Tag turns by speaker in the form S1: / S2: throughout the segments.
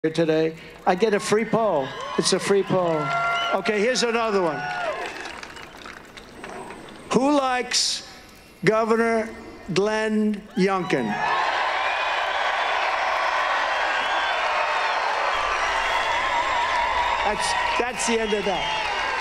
S1: today, I get a free poll. It's a free poll. Okay, here's another one. Who likes Governor Glenn Youngkin? That's the end of that.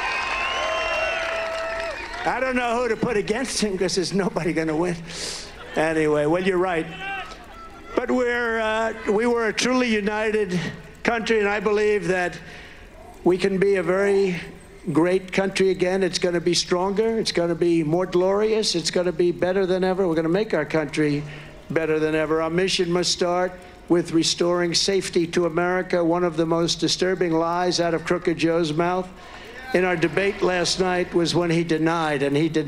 S1: I don't know who to put against him because there's nobody going to win. Anyway, well, you're right. But we were a truly united country, and I believe that we can be a very great country again. It's going to be stronger. It's going to be more glorious. It's going to be better than ever. We're going to make our country better than ever. Our mission must start with restoring safety to America. One of the most disturbing lies out of Crooked Joe's mouth in our debate last night was when he denied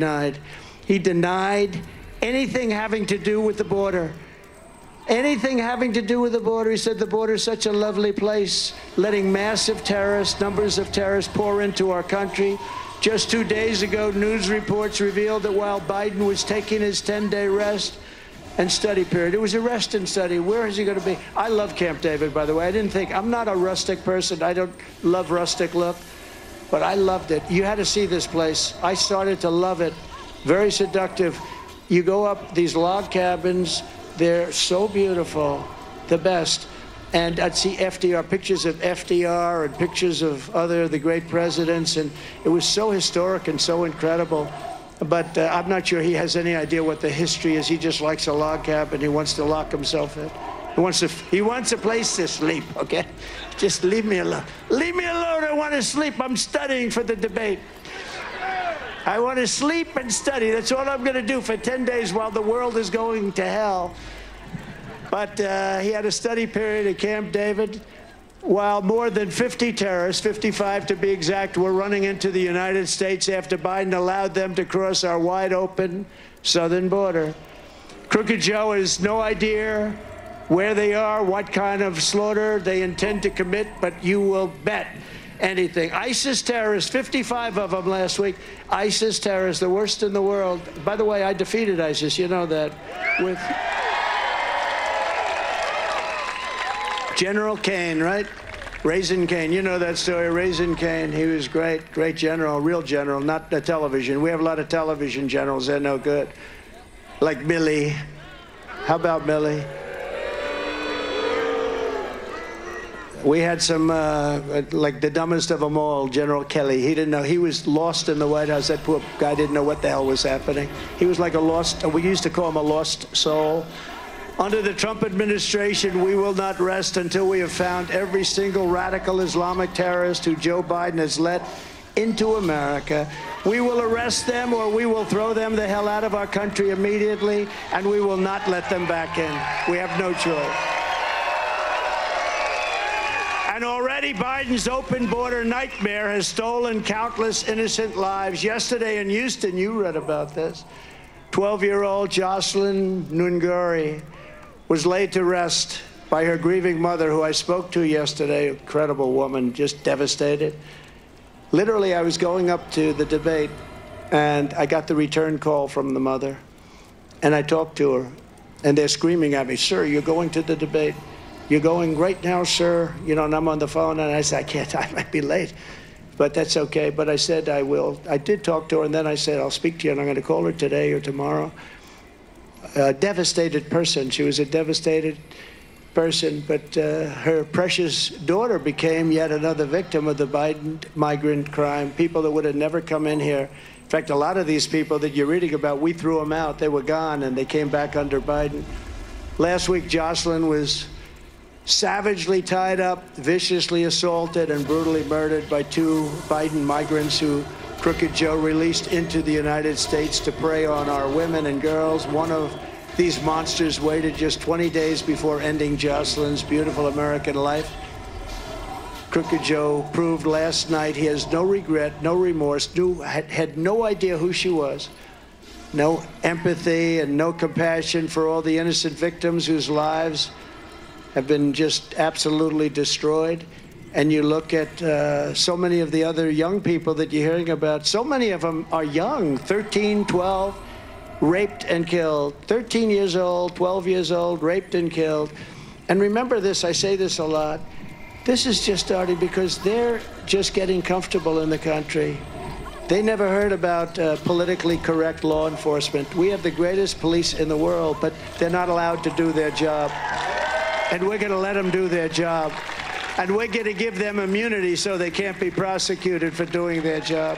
S1: anything having to do with the border. Anything having to do with the border. He said the border is such a lovely place, letting massive numbers of terrorists pour into our country. Just 2 days ago, news reports revealed that while Biden was taking his 10-day rest and study period, it was a rest and study. Where is he going to be? I love Camp David, by the way. I'm not a rustic person. I don't love rustic look, but I loved it. You had to see this place. I started to love it. Very seductive. You go up these log cabins. They're so beautiful, the best. And I'd see FDR, pictures of FDR and pictures of the great presidents. And it was so historic and so incredible. But I'm not sure he has any idea what the history is. He just likes a log cabin. He wants to lock himself in. He wants a place to sleep, okay? Just leave me alone. Leave me alone. I want to sleep. I'm studying for the debate. I want to sleep and study. That's all I'm going to do for 10 days while the world is going to hell. But he had a study period at Camp David while more than 50 terrorists, 55 to be exact, were running into the United States after Biden allowed them to cross our wide-open southern border. Crooked Joe has no idea where they are, what kind of slaughter they intend to commit, but you will bet anything. ISIS terrorists, 55 of them last week. ISIS terrorists, the worst in the world. By the way, I defeated ISIS, you know that, with General Kane, right? Raising Kane, you know that story, Raising Kane. He was great general, real general, not the television. We have a lot of television generals, they're no good. Like Milley. How about Milley? We had some, like the dumbest of them all, General Kelly. He didn't know. He was lost in the White House. That poor guy didn't know what the hell was happening. He was like a lost, we used to call him a lost soul. Under the Trump administration, we will not rest until we have found every single radical Islamic terrorist who Joe Biden has let into America. We will arrest them or we will throw them the hell out of our country immediately, and we will not let them back in. We have no choice. And already Biden's open border nightmare has stolen countless innocent lives. Yesterday in Houston, you read about this. 12-year-old Jocelyn Nunguri was laid to rest by her grieving mother, who I spoke to yesterday. Incredible woman, just devastated. Literally, I was going up to the debate, and I got the return call from the mother. And I talked to her, and they're screaming at me, "Sir, you're going to the debate. You're going right now, sir." You know, and I'm on the phone, and I said, "I can't, I might be late." But that's okay. But I said I will. I did talk to her, and then I said, "I'll speak to you," and I'm going to call her today or tomorrow. A devastated person. She was a devastated person, but her precious daughter became yet another victim of the Biden migrant crime. People that would have never come in here. In fact, a lot of these people that you're reading about, we threw them out. They were gone, and they came back under Biden. Last week, Jocelyn was savagely tied up, viciously assaulted, and brutally murdered by 2 Biden migrants who Crooked Joe released into the United States to prey on our women and girls. One of these monsters waited just 20 days before ending Jocelyn's beautiful American life. Crooked Joe proved last night he has no regret, no remorse, had no idea who she was, no empathy and no compassion for all the innocent victims whose lives have been just absolutely destroyed. And you look at so many of the other young people that you're hearing about, so many of them are young, 13, 12, raped and killed. 13 years old, 12 years old, raped and killed. And remember this, I say this a lot, This is just starting because they're just getting comfortable in the country. They never heard about politically correct law enforcement. We have the greatest police in the world, but they're not allowed to do their job. And we're going to let them do their job. And we're going to give them immunity so they can't be prosecuted for doing their job.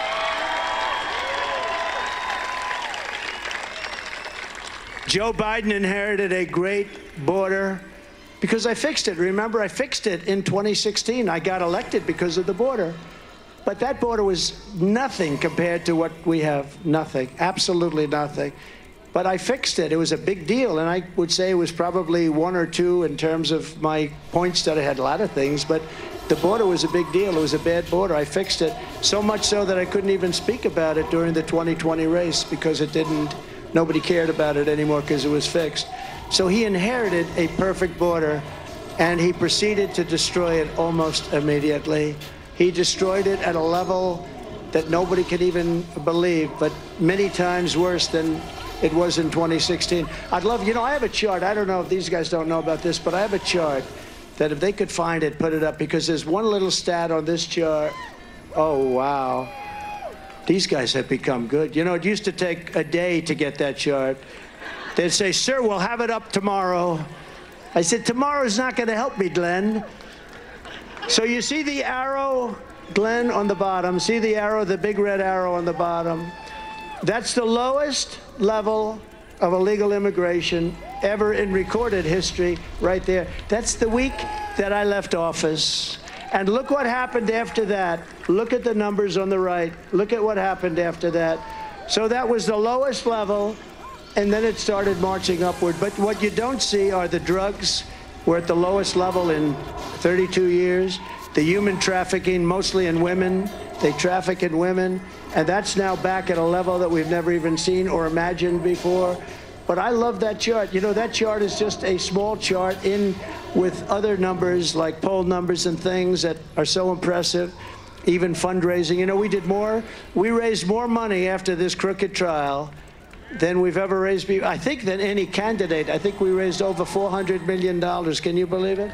S1: Joe Biden inherited a great border because I fixed it. Remember, I fixed it in 2016. I got elected because of the border. But that border was nothing compared to what we have. Nothing. Absolutely nothing. But I fixed it. It was a big deal. And I would say it was probably 1 or 2 in terms of my points that I had a lot of things. But the border was a big deal. It was a bad border. I fixed it. So much so that I couldn't even speak about it during the 2020 race because it didn't, nobody cared about it anymore because it was fixed. So he inherited a perfect border, and he proceeded to destroy it almost immediately. He destroyed it at a level that nobody could even believe, but many times worse than it was in 2016. I'd love, you know, I have a chart. I don't know if these guys don't know about this, but I have a chart that if they could find it, put it up, because there's one little stat on this chart. Oh, wow. These guys have become good. You know, it used to take a day to get that chart. They'd say, sir, we'll have it up tomorrow. I said, tomorrow's not going to help me, Glenn. So you see the arrow, Glenn, on the bottom. See the arrow, the big red arrow on the bottom. That's the lowest level of illegal immigration ever in recorded history right there. That's the week that I left office. And look what happened after that. Look at the numbers on the right. Look at what happened after that. So that was the lowest level, and then it started marching upward. But what you don't see are the drugs. We're at the lowest level in 32 years. The human trafficking, mostly in women. They traffic in women. And that's now back at a level that we've never even seen or imagined before. But I love that chart. You know, that chart is just a small chart in with other numbers like poll numbers and things that are so impressive. Even fundraising. You know, we raised more money after this crooked trial than we've ever raised, I think, than any candidate. I think we raised over $400 million. Can you believe it?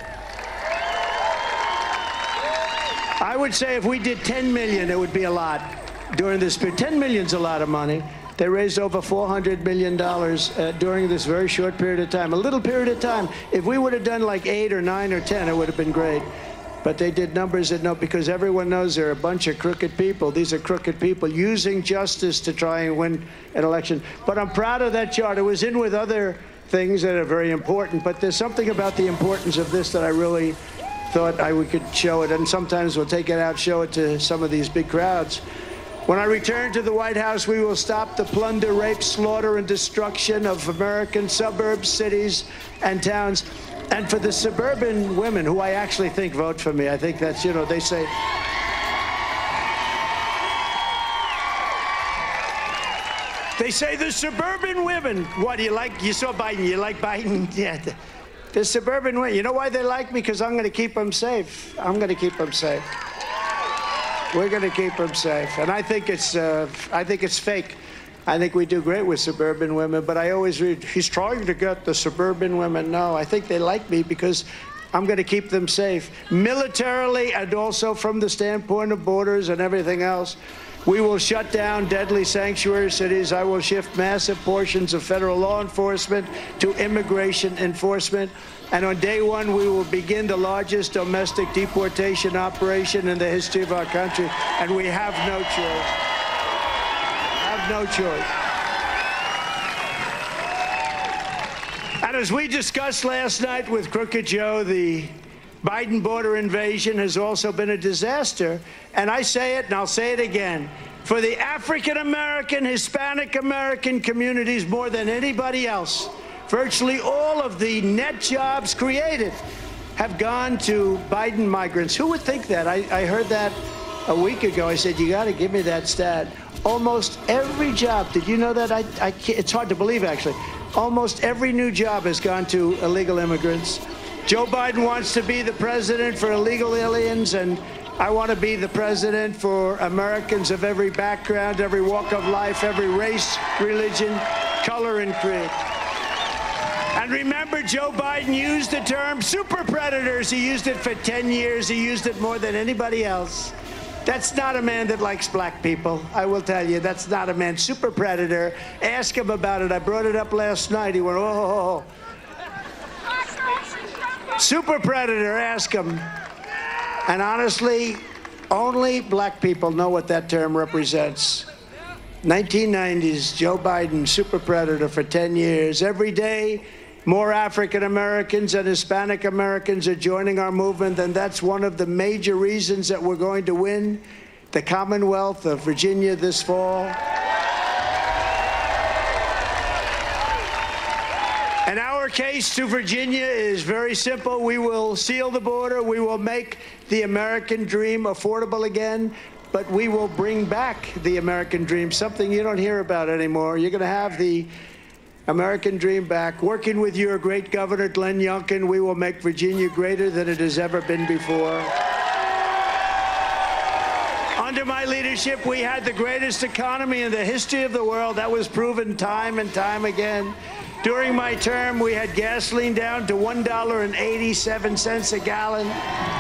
S1: I would say if we did 10 million, it would be a lot during this period. 10 million's a lot of money. They raised over $400 million during this very short period of time, a little period of time. If we would have done like 8 or 9 or 10, it would have been great. But they did numbers that no, because everyone knows they're a bunch of crooked people. These are crooked people using justice to try and win an election. But I'm proud of that chart. It was in with other things that are very important, but there's something about the importance of this that I really thought we could show it. And sometimes we'll take it out, show it to some of these big crowds. When I return to the White House, we will stop the plunder, rape, slaughter, and destruction of American suburbs, cities, and towns. And for the suburban women, who I actually think vote for me, I think that's, you know, they say. They say the suburban women. What, do you like? You saw Biden. You like Biden? Yeah. The suburban women. You know why they like me? Because I'm going to keep them safe. I'm going to keep them safe. We're going to keep them safe. And I think it's fake. I think we do great with suburban women, but I always read, he's trying to get the suburban women. No, I think they like me because I'm going to keep them safe. Militarily and also from the standpoint of borders and everything else. We will shut down deadly sanctuary cities. I will shift massive portions of federal law enforcement to immigration enforcement. And on day one, we will begin the largest domestic deportation operation in the history of our country. And we have no choice. No choice. And as we discussed last night with Crooked Joe, the Biden border invasion has also been a disaster. And I say it, and I'll say it again, for the African American, Hispanic American communities more than anybody else, virtually all of the net jobs created have gone to Biden migrants. Who would think that? I heard that a week ago. I said, you got to give me that stat. Almost every job, did you know that? It's hard to believe, actually. Almost every new job has gone to illegal immigrants. Joe Biden wants to be the president for illegal aliens, and I want to be the president for Americans of every background, every walk of life, every race, religion, color, and creed. And remember, Joe Biden used the term super predators. He used it for 10 years. He used it more than anybody else. That's not a man that likes black people. I will tell you, that's not a man. Super predator. Ask him about it. I brought it up last night. He went, oh. Super predator, ask him. And honestly, only black people know what that term represents. 1990s, Joe Biden, super predator for 10 years. Every day, more African Americans and Hispanic Americans are joining our movement, and that's one of the major reasons that we're going to win the Commonwealth of Virginia this fall. And our case to Virginia is very simple. We will seal the border. We will make the American dream affordable again. But we will bring back the American dream, something you don't hear about anymore. You're going to have the American dream back. Working with your great governor, Glenn Youngkin, we will make Virginia greater than it has ever been before. Under my leadership, we had the greatest economy in the history of the world. That was proven time and time again. During my term, we had gasoline down to $1.87 a gallon.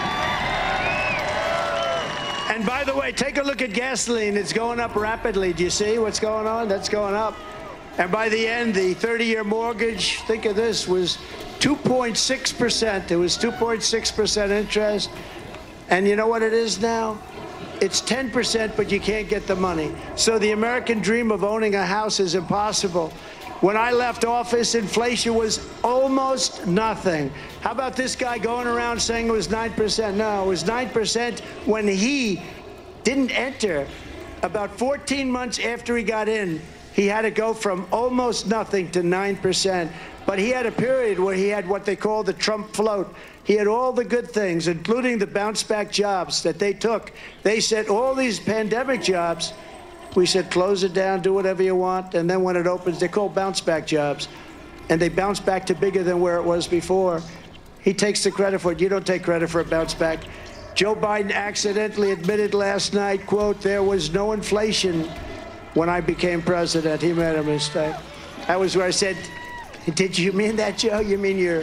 S1: And by the way, take a look at gasoline. It's going up rapidly. Do you see what's going on? That's going up. And by the end, the 30-year mortgage, think of this, was 2.6%. It was 2.6% interest. And you know what it is now? It's 10%, but you can't get the money. So the American dream of owning a house is impossible. When I left office, inflation was almost nothing. How about this guy going around saying it was 9%? No, it was 9% when he didn't enter. About 14 months after he got in, he had to go from almost nothing to 9%. But he had a period where he had what they call the Trump float. He had all the good things, including the bounce-back jobs that they took. They said all these pandemic jobs, we said, close it down, do whatever you want, and then when it opens, they're called bounce-back jobs. And they bounce back to bigger than where it was before. He takes the credit for it. You don't take credit for a bounce back. Joe Biden accidentally admitted last night, quote, there was no inflation when I became president. He made a mistake. That was where I said, did you mean that, Joe? You mean you're...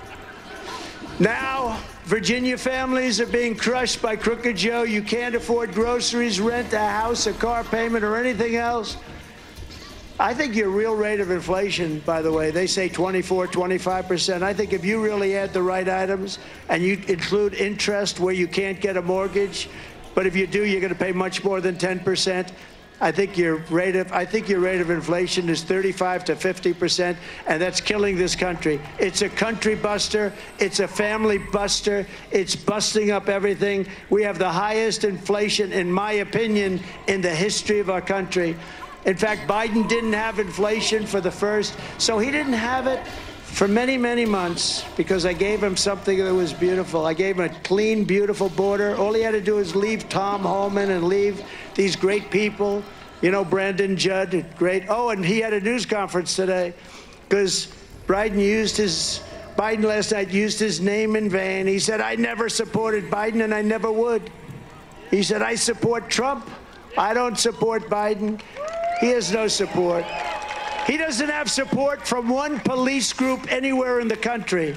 S1: Now, Virginia families are being crushed by Crooked Joe. You can't afford groceries, rent, a house, a car payment, or anything else. I think your real rate of inflation, by the way, they say 24, 25%. I think if you really add the right items and you include interest where you can't get a mortgage, but if you do, you're going to pay much more than 10%. I think your rate of inflation is 35 to 50%, and that's killing this country. It's a country buster. It's a family buster. It's busting up everything. We have the highest inflation, in my opinion, in the history of our country. In fact, Biden didn't have inflation for the first, so he didn't have it for many, many months because I gave him something that was beautiful. I gave him a clean, beautiful border. All he had to do was leave Tom Homan and leave these great people. You know, Brandon Judd, great. Oh, and he had a news conference today because Biden last night used his name in vain. He said, I never supported Biden and I never would. He said, I support Trump. I don't support Biden. He has no support. He doesn't have support from one police group anywhere in the country.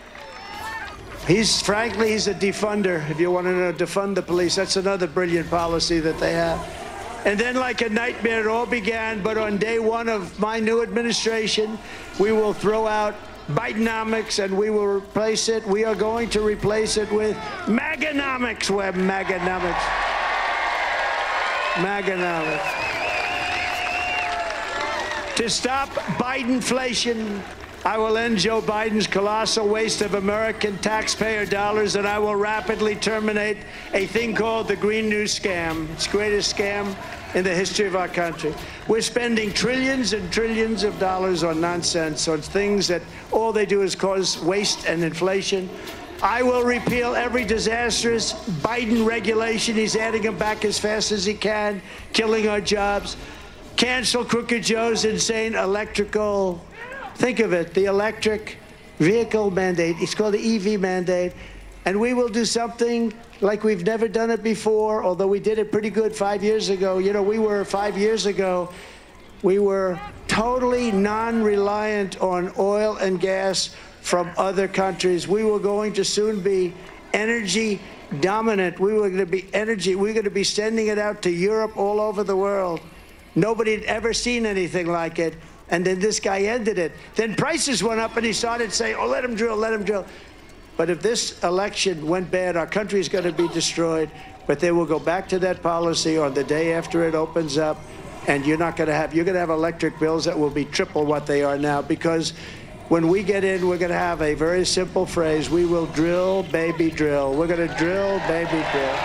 S1: Frankly, he's a defunder. If you want to know, defund the police. That's another brilliant policy that they have. And then like a nightmare, it all began. But on day one of my new administration, we will throw out Bidenomics and we will replace it. We are going to replace it with Maganomics. We're Maganomics. Maganomics. To stop Bidenflation, I will end Joe Biden's colossal waste of American taxpayer dollars, and I will rapidly terminate a thing called the Green New Scam. It's the greatest scam in the history of our country. We're spending trillions and trillions of dollars on nonsense, on things that all they do is cause waste and inflation. I will repeal every disastrous Biden regulation. He's adding them back as fast as he can, killing our jobs. Cancel Crooked Joe's insane electrical, think of it, the electric vehicle mandate. It's called the EV mandate. And we will do something like we've never done it before, although we did it pretty good 5 years ago. You know, 5 years ago, we were totally non-reliant on oil and gas from other countries. We were going to soon be energy dominant. We were going to be we're going to be sending it out to Europe, all over the world. Nobody had ever seen anything like it. And then this guy ended it. Then prices went up and he started saying, oh, let him drill, let him drill. But if this election went bad, our country is going to be destroyed. But they will go back to that policy on the day after it opens up. And you're going to have electric bills that will be triple what they are now, because when we get in, we're going to have a very simple phrase. We will drill, baby, drill. We're going to drill, baby, drill.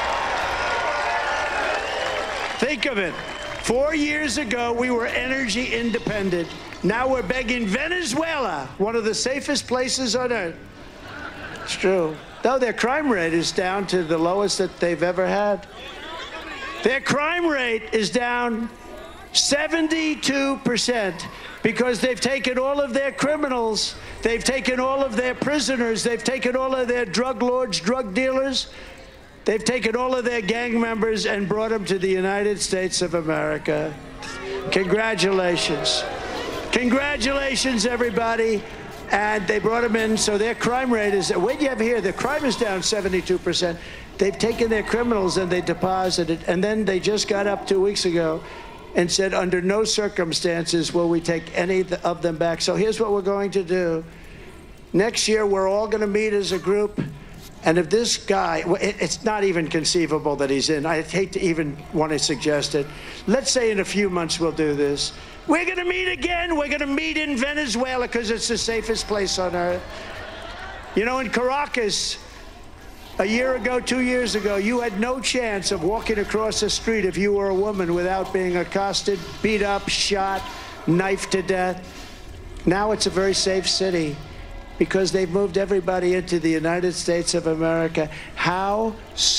S1: Think of it. 4 years ago, we were energy independent. Now we're begging Venezuela, one of the safest places on earth. It's true. Though their crime rate is down to the lowest that they've ever had. Their crime rate is down 72% because they've taken all of their criminals, they've taken all of their prisoners, they've taken all of their drug lords, drug dealers, they've taken all of their gang members and brought them to the United States of America. Congratulations. Congratulations, everybody. And they brought them in, so their crime rate is, what you have here, the crime is down 72%. They've taken their criminals and they deposited, and then they just got up 2 weeks ago and said, under no circumstances will we take any of them back. So here's what we're going to do. Next year, we're all going to meet as a group, and if this guy, it's not even conceivable that he's in. I hate to even want to suggest it. Let's say in a few months we'll do this. We're going to meet again. We're going to meet in Venezuela because it's the safest place on earth. You know, in Caracas, a year ago, 2 years ago, you had no chance of walking across the street if you were a woman without being accosted, beat up, shot, knifed to death. Now it's a very safe city because they've moved everybody into the United States of America. How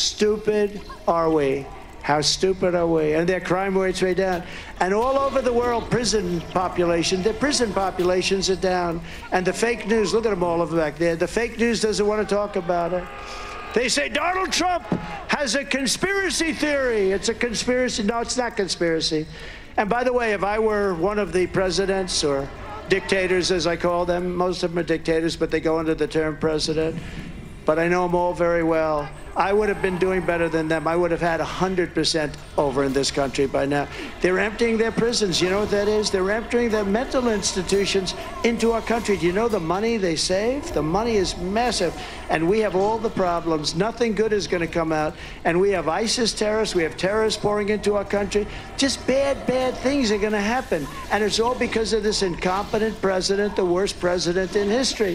S1: stupid are we? How stupid are we? And their crime rate's way down. And all over the world, their prison populations are down. And the fake news, look at them all over back there. The fake news doesn't want to talk about it. They say Donald Trump has a conspiracy theory. It's a conspiracy. No, it's not conspiracy. And by the way, if I were one of the presidents or dictators, as I call them, most of them are dictators, but they go under the term president. But I know them all very well. I would have been doing better than them. I would have had 100% over in this country by now. They're emptying their prisons. You know what that is? They're emptying their mental institutions into our country. Do you know the money they save? The money is massive. And we have all the problems. Nothing good is going to come out. And we have ISIS terrorists. We have terrorists pouring into our country. Just bad, bad things are going to happen. And it's all because of this incompetent president, the worst president in history.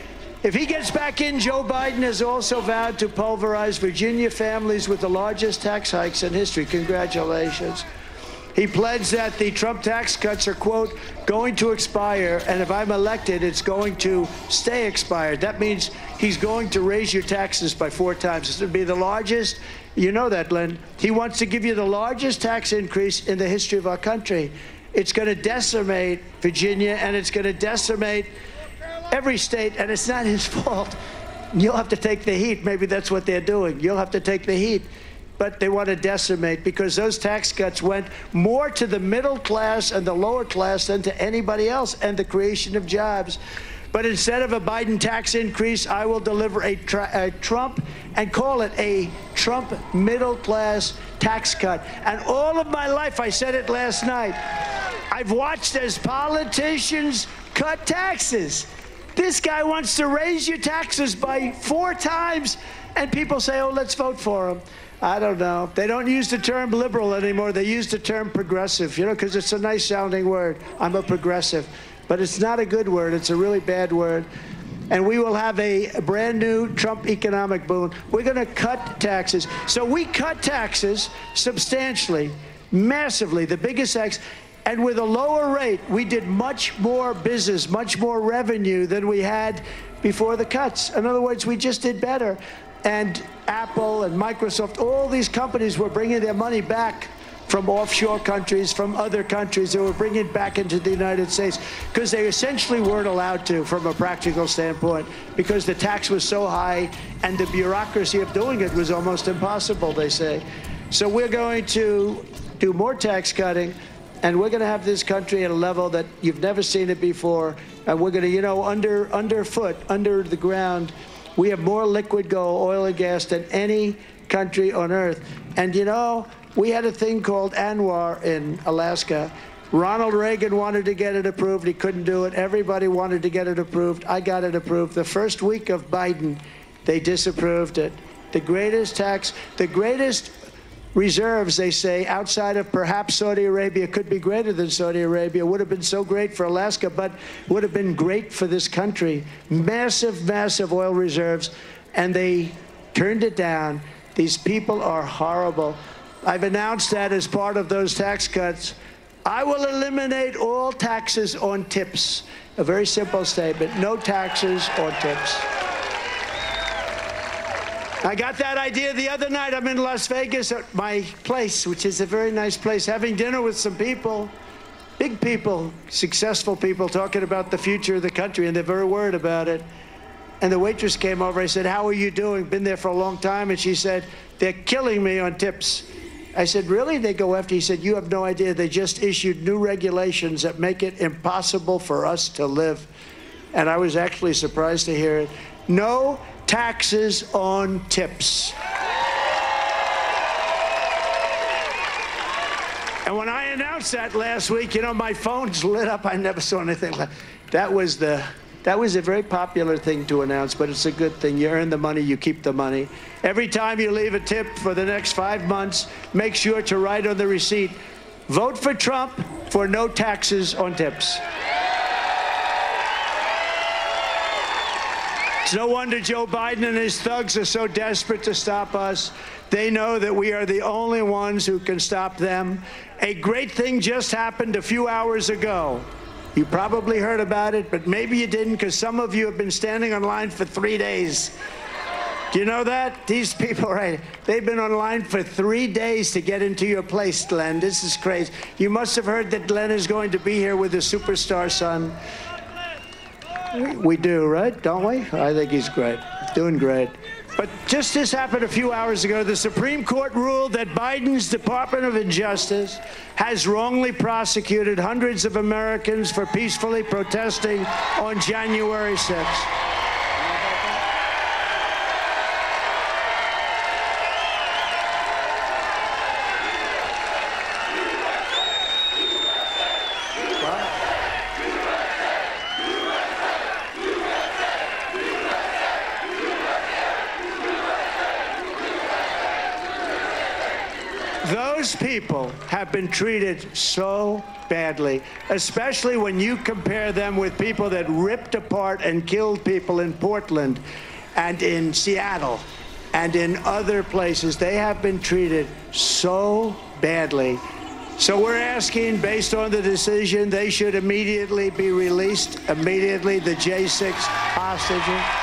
S1: If he gets back in, Joe Biden has also vowed to pulverize Virginia families with the largest tax hikes in history. Congratulations. He pledged that the Trump tax cuts are, quote, going to expire, and if I'm elected, it's going to stay expired. That means he's going to raise your taxes by 4 times. It's going to be the largest. You know that, Lynn. He wants to give you the largest tax increase in the history of our country. It's going to decimate Virginia, and it's going to decimate every state, and it's not his fault. You'll have to take the heat. Maybe that's what they're doing. You'll have to take the heat. But they want to decimate because those tax cuts went more to the middle class and the lower class than to anybody else, and the creation of jobs. But instead of a Biden tax increase, I will deliver a Trump, and call it a Trump middle class tax cut. And all of my life, I said it last night, I've watched as politicians cut taxes. This guy wants to raise your taxes by 4 times, and people say, oh, let's vote for him. I don't know. They don't use the term liberal anymore. They use the term progressive, you know, because it's a nice sounding word. I'm a progressive. But it's not a good word. It's a really bad word. And we will have a brand new Trump economic boom. We're going to cut taxes. So we cut taxes substantially, massively, the biggest tax. And with a lower rate, we did much more business, much more revenue than we had before the cuts. In other words, we just did better. And Apple and Microsoft, all these companies were bringing their money back from offshore countries, from other countries. They were bringing it back into the United States because they essentially weren't allowed to from a practical standpoint because the tax was so high and the bureaucracy of doing it was almost impossible, they say. So we're going to do more tax cutting. And we're going to have this country at a level that you've never seen it before. And we're going to, you know, underfoot, under the ground, we have more liquid gold, oil and gas than any country on earth. And, you know, we had a thing called ANWR in Alaska. Ronald Reagan wanted to get it approved. He couldn't do it. Everybody wanted to get it approved. I got it approved. The first week of Biden, they disapproved it. The greatest tax, the greatest reserves, they say, outside of perhaps Saudi Arabia, could be greater than Saudi Arabia. Would have been so great for Alaska, but would have been great for this country. Massive, massive oil reserves, and they turned it down. These people are horrible. I've announced that as part of those tax cuts, I will eliminate all taxes on tips. A very simple statement, no taxes on tips. I got that idea the other night. I'm in Las Vegas at my place, which is a very nice place, having dinner with some people, big people, successful people, talking about the future of the country, and they're very worried about it. And the waitress came over. I said, how are you doing? Been there for a long time. And she said, they're killing me on tips. I said, really? They go after? He said, you have no idea. They just issued new regulations that make it impossible for us to live. And I was actually surprised to hear it. No taxes on tips. And when I announced that last week, you know, my phone's lit up. I never saw anything like that. That was a very popular thing to announce, but it's a good thing. You earn the money, you keep the money. Every time you leave a tip for the next 5 months, make sure to write on the receipt, vote for Trump for no taxes on tips. It's no wonder Joe Biden and his thugs are so desperate to stop us. They know that we are the only ones who can stop them. A great thing just happened a few hours ago. You probably heard about it, but maybe you didn't, because some of you have been standing in line for 3 days. Do you know that? These people, right, they've been online for 3 days to get into your place, Glenn. This is crazy. You must have heard that Glenn is going to be here with his superstar son. We do, right? Don't we? I think he's great. Doing great. But just this happened a few hours ago. The Supreme Court ruled that Biden's Department of Justice has wrongly prosecuted hundreds of Americans for peacefully protesting on January 6th. Those people have been treated so badly, especially when you compare them with people that ripped apart and killed people in Portland and in Seattle and in other places. They have been treated so badly. So we're asking, based on the decision, they should immediately be released, immediately, the J6 hostages.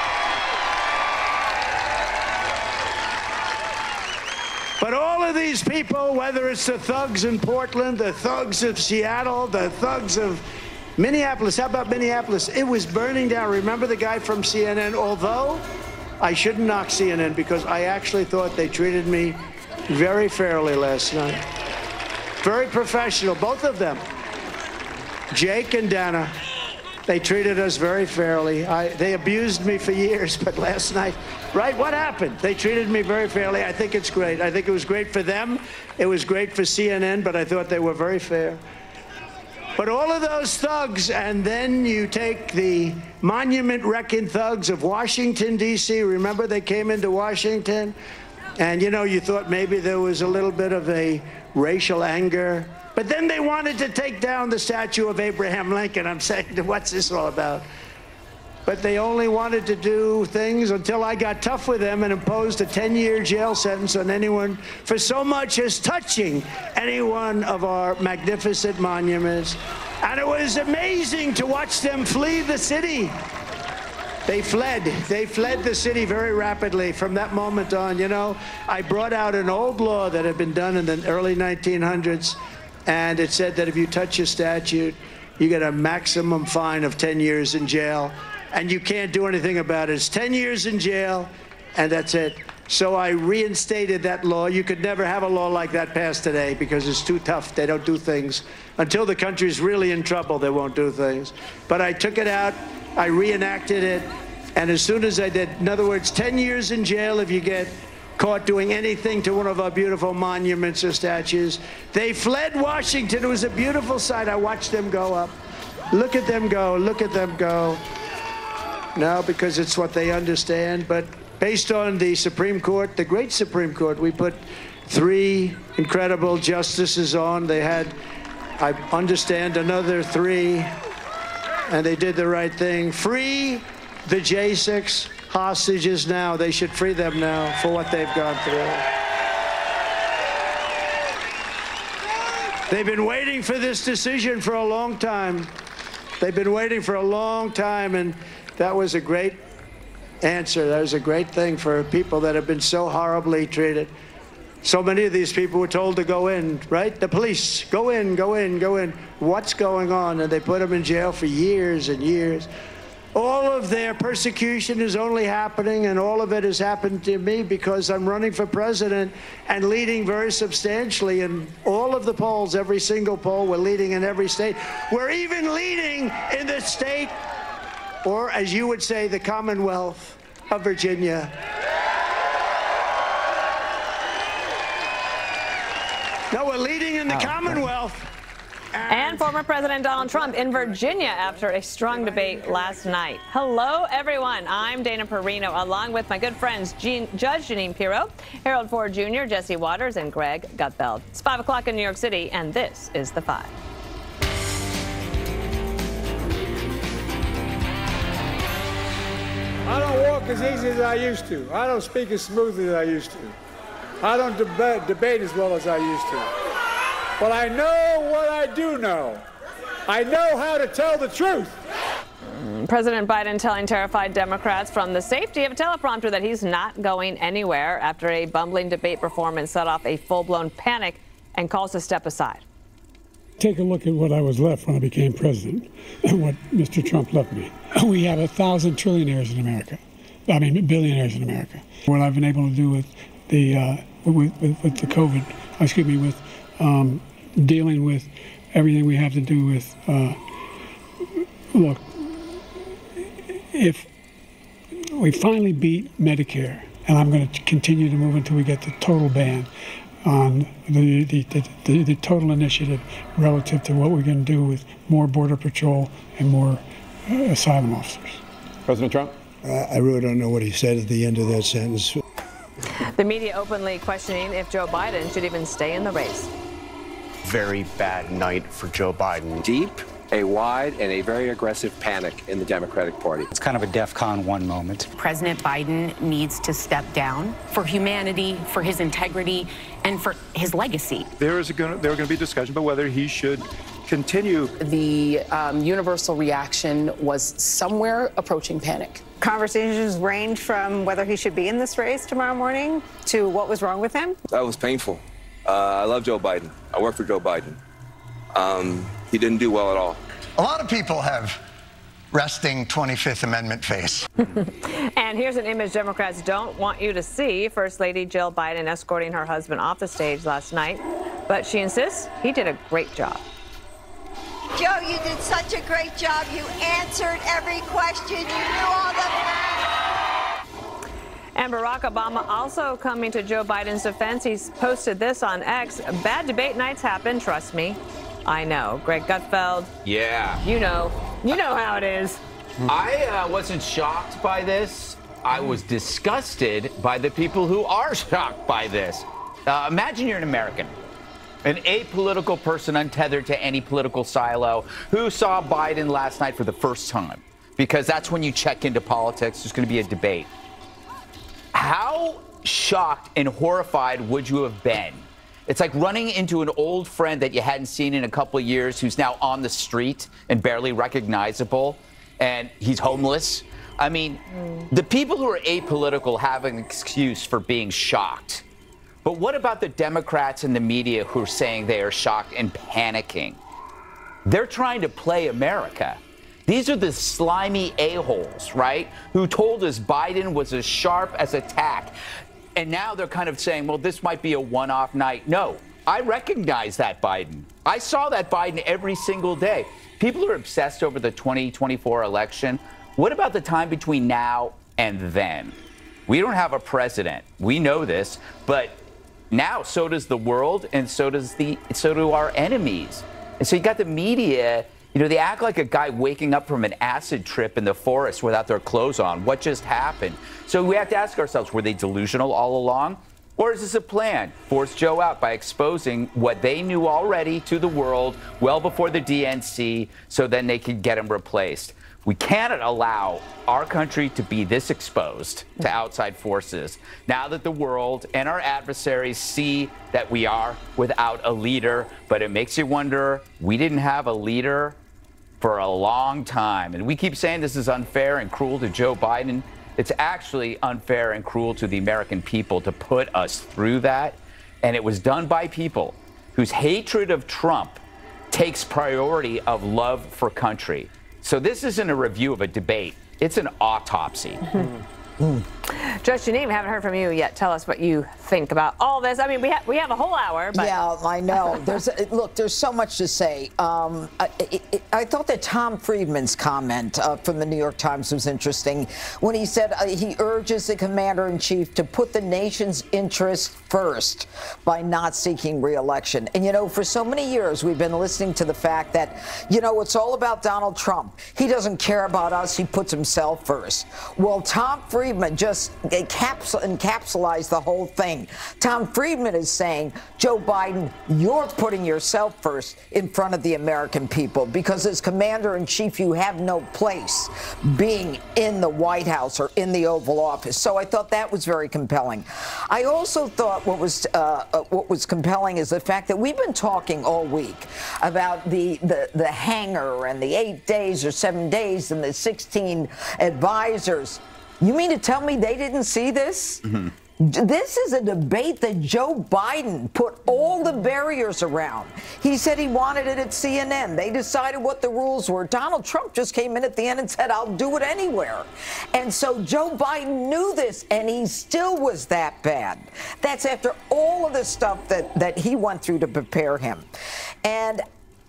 S1: But all of these people, whether it's the thugs in Portland, the thugs of Seattle, the thugs of Minneapolis, how about Minneapolis? It was burning down. Remember the guy from CNN? Although I shouldn't knock CNN, because I actually thought they treated me very fairly last night. Very professional, both of them. Jake and Dana, they treated us very fairly. They abused me for years, but last night, right, what happened? They treated me very fairly. I think it's great. I think it was great for them. It was great for CNN, but I thought they were very fair. But all of those thugs, and then you take the monument-wrecking thugs of Washington, D.C. Remember they came into Washington? And, you know, you thought maybe there was a little bit of a racial anger. But then they wanted to take down the statue of Abraham Lincoln. I'm saying, what's this all about? But they only wanted to do things until I got tough with them and imposed a 10-year jail sentence on anyone for so much as touching any one of our magnificent monuments. And it was amazing to watch them flee the city. They fled. They fled the city very rapidly from that moment on. You know, I brought out an old law that had been done in the early 1900s, and it said that if you touch a statue, you get a maximum fine of 10 years in jail, and you can't do anything about it. It's 10 years in jail, and that's it. So I reinstated that law. You could never have a law like that passed today because it's too tough. They don't do things. Until the country's really in trouble, they won't do things. But I took it out. I reenacted it. And as soon as I did, in other words, 10 years in jail if you get caught doing anything to one of our beautiful monuments or statues. They fled Washington. It was a beautiful sight. I watched them go up. Look at them go. Look at them go. No, because it's what they understand. But based on the Supreme Court, the great Supreme Court, we put 3 incredible justices on. They had, I understand, another 3, and they did the right thing. Free the J6 hostages now. They should free them now for what they've gone through. They've been waiting for this decision for a long time. They've been waiting for a long time, and that was a great answer. That was a great thing for people that have been so horribly treated. So many of these people were told to go in, right? The police, go in, go in, go in. What's going on? And they put them in jail for years and years. All of their persecution is only happening, and all of it has happened to me because I'm running for president and leading very substantially in all of the polls, every single poll. We're leading in every state. We're even leading in the state, or as you would say, the Commonwealth of Virginia. No, we're leading in the Commonwealth.
S2: And former President Donald Trump in Virginia after a strong debate last night. Hello, everyone. I'm Dana Perino, along with my good friends Judge Jeanine Pirro, Harold Ford Jr., Jesse Waters, and Greg Gutfeld. It's 5 o'clock in New York City, and this is The Five.
S3: I don't walk as easy as I used to. I don't speak as smoothly as I used to. I don't debate as well as I used to. But I know what I do know. I know how to tell the truth.
S2: President Biden telling terrified Democrats from the safety of a teleprompter that he's not going anywhere after a bumbling debate performance set off a full-blown panic and calls to step aside.
S4: Take a look at what I was left when I became president and what Mr. Trump left me. We have 1,000 trillionaires in America. I mean, billionaires in America. What I've been able to do with the COVID, with dealing with everything we have to do with, look, if we finally beat Medicare, and I'm going to continue to move until we get the total ban on the total initiative relative to what we're going to do with more Border Patrol and more asylum officers.
S5: President Trump?
S6: I really don't know what he said at the end of that sentence.
S2: The media openly questioning if Joe Biden should even stay in the race.
S7: Very bad night for Joe Biden.
S8: Deep, a wide, and a very aggressive panic in the Democratic Party.
S9: It's kind of a DEFCON 1 moment.
S10: President Biden needs to step down for humanity, for his integrity, and for his legacy.
S11: There are going to be discussion about whether he should continue.
S12: The universal reaction was somewhere approaching panic.
S13: Conversations ranged from whether he should be in this race tomorrow morning to what was wrong with him.
S14: That was painful. I love Joe Biden. I work for Joe Biden. He didn't do well at all.
S15: A lot of people have resting 25th Amendment face.
S2: And here's an image Democrats don't want you to see. First Lady Jill Biden escorting her husband off the stage last night. But she insists he did a great job.
S16: Joe, you did such a great job. You answered every question. You knew all the facts.
S2: And Barack Obama also coming to Joe Biden's defense. He's posted this on X. Bad debate nights happen, trust me. I know. Greg Gutfeld.
S17: Yeah.
S2: You know how it is.
S17: I wasn't shocked by this. I was disgusted by the people who are shocked by this. Imagine you're an American. An apolitical person untethered to any political silo who saw Biden last night for the first time, because that's when you check into politics. There's going to be a debate. How shocked and horrified would you have been? It's like running into an old friend that you hadn't seen in a couple of years who's now on the street and barely recognizable, and he's homeless. I mean, the people who are apolitical have an excuse for being shocked. But what about the Democrats and the media who are saying they are shocked and panicking? They're trying to play America. These are the slimy a-holes, right, who told us Biden was as sharp as a tack. And now they're kind of saying, well, this might be a one-off night. No, I recognize that Biden. I saw that Biden every single day. People are obsessed over the 2024 election. What about the time between now and then? We don't have a president. We know this, but now so does the world, and so do our enemies. And so you got the media, they act like a guy waking up from an acid trip in the forest without their clothes on. What just happened? So we have to ask ourselves, were they delusional all along? Or is this a plan? Force Joe out by exposing what they knew already to the world well before the DNC, so then they could get him replaced. We cannot allow our country to be this exposed to outside forces now that the world and our adversaries see that we are without a leader. But it makes you wonder, we didn't have a leader for a long time. And we keep saying this is unfair and cruel to Joe Biden. It's actually unfair and cruel to the American people to put us through that. And it was done by people whose hatred of Trump takes priority of love for country. So this isn't a review of a debate. It's an autopsy.
S2: Judge Jeanine, we haven't heard from you yet. Tell us what you think about all this. I mean, we have a whole hour. But
S5: yeah, I know. There's so much to say. I thought that Tom Friedman's comment from the New York Times was interesting when he said he urges the commander-in-chief to put the nation's interest first by not seeking re-election. And, for so many years, we've been listening to the fact that, it's all about Donald Trump. He doesn't care about us. He puts himself first. Well, Tom Friedman just encapsulates the whole thing. Tom Friedman is saying, Joe Biden, you're putting yourself first in front of the American people because as commander-in-chief, you have no place being in the White House or in the Oval Office. So I thought that was very compelling. I also thought what was compelling is the fact that we've been talking all week about the hangar and the 8 days or 7 days and the 16 advisors. You mean to tell me they didn't see this? Mm-hmm. This is a debate that Joe Biden put all the barriers around. He said he wanted it at CNN. They decided what the rules were. Donald Trump just came in at the end and said, I'll do it anywhere. And so Joe Biden knew this, and he still was that bad. That's after all of the stuff that he went through to prepare him. And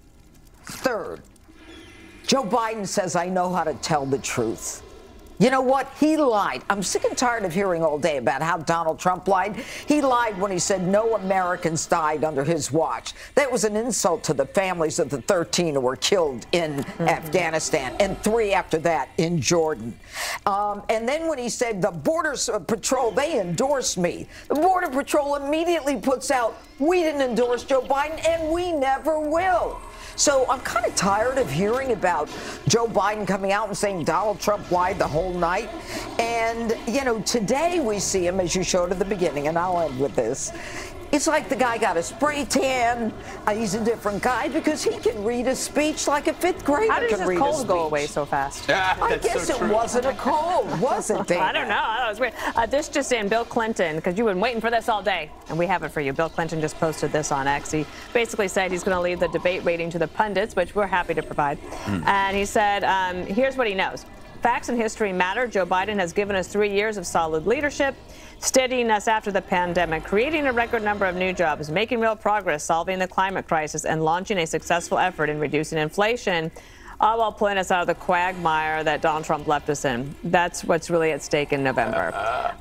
S5: third, Joe Biden says, I know how to tell the truth. You know what? He lied. I'm sick and tired of hearing all day about how Donald Trump lied. He lied when he said no Americans died under his watch. That was an insult to the families of the 13 who were killed in Afghanistan, and 3 after that in Jordan. And then when he said the Border Patrol, they endorsed me. The Border Patrol immediately puts out, we didn't endorse Joe Biden, and we never will. So I'm kind of tired of hearing about Joe Biden coming out and saying Donald Trump lied the whole night. And, today we see him, as you showed at the beginning, and I'll end with this. It's like the guy got a spray tan. He's a different guy because he can read a speech like a 5th grader.
S2: How did his cold go away so fast?
S5: I guess so it wasn't a cold, was it, Dana?
S2: I don't know. That was weird. This just in, Bill Clinton, because you've been waiting for this all day, and we have it for you. Bill Clinton just posted this on X. He basically said he's going to leave the debate rating to the pundits, which we're happy to provide. And he said, here's what he knows. Facts and history matter. Joe Biden has given us 3 years of solid leadership, steadying us after the pandemic, creating a record number of new jobs, making real progress, solving the climate crisis, and launching a successful effort in reducing inflation, all while pulling us out of the quagmire that Donald Trump left us in. That's what's really at stake in November.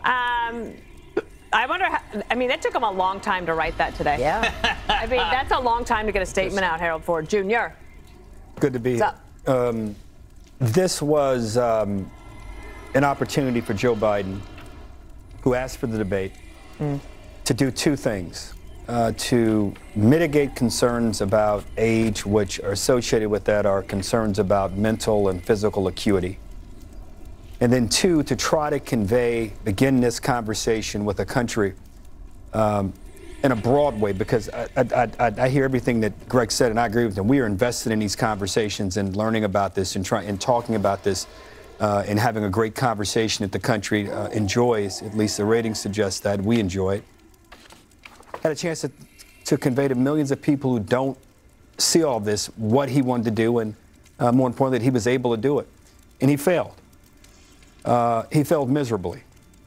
S2: I wonder how, that took him a long time to write that today.
S5: Yeah.
S2: That's a long time to get a statement out, Harold Ford Jr.
S18: Good to be here. This was an opportunity for Joe Biden, who asked for the debate, to do 2 things. To mitigate concerns about age, which are associated with that are concerns about mental and physical acuity. And then 2, to try to begin this conversation with a country in a broad way, because I hear everything that Greg said, and I agree with him. We are invested in these conversations and learning about this and talking about this and having a great conversation that the country enjoys. At least the ratings suggest that. We enjoy it. Had a chance to convey to millions of people who don't see all this what he wanted to do, and more importantly, that he was able to do it. And he failed. He failed miserably.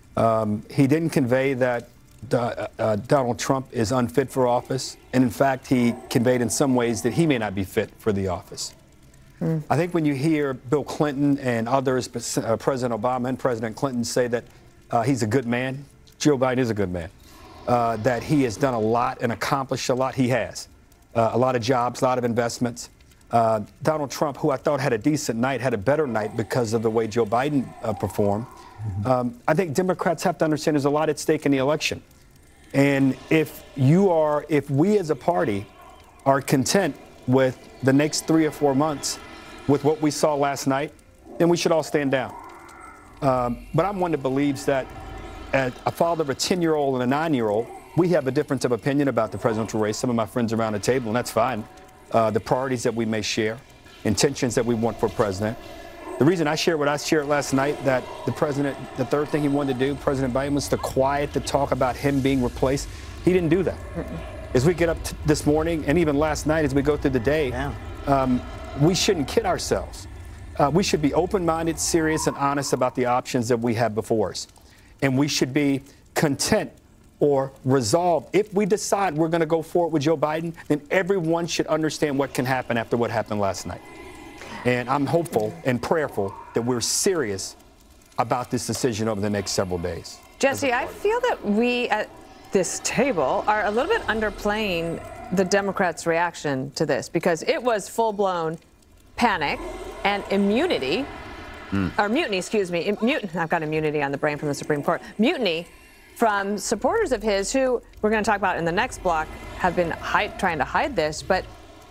S18: He didn't convey that Donald Trump is unfit for office. And in fact, he conveyed in some ways that he may not be fit for the office. I think when you hear Bill Clinton and others, President Obama and President Clinton say that he's a good man, Joe Biden is a good man, that he has done a lot and accomplished a lot. He has. A lot of jobs, a lot of investments. Donald Trump, who I thought had a decent night, had a better night because of the way Joe Biden performed. I think Democrats have to understand there's a lot at stake in the election. And if we as a party are content with the next 3 or 4 months with what we saw last night, then we should all stand down. But I'm one that believes that as a father of a 10-year-old and a 9-year-old, we have a difference of opinion about the presidential race. Some of my friends around the table, and that's fine. The priorities that we may share, intentions that we want for president. The reason I shared what I shared last night, that the president, the third thing he wanted to do, President Biden, was to quiet the talk about him being replaced. He didn't do that. As we get up this morning, and even last night as we go through the day, we shouldn't kid ourselves. We should be open-minded, serious, and honest about the options that we have before us. And we should be content or resolved. If we decide we're going to go forward with Joe Biden, then everyone should understand what can happen after what happened last night. And I'm hopeful and prayerful that we're serious about this decision over the next several days.
S2: Jesse, I feel that we at this table are a little bit underplaying the Democrats' reaction to this, because it was full-blown panic and immunity, or mutiny, excuse me. I've got immunity on the brain from the Supreme Court. Mutiny from supporters of his who, we're going to talk about in the next block, have been trying to hide this, but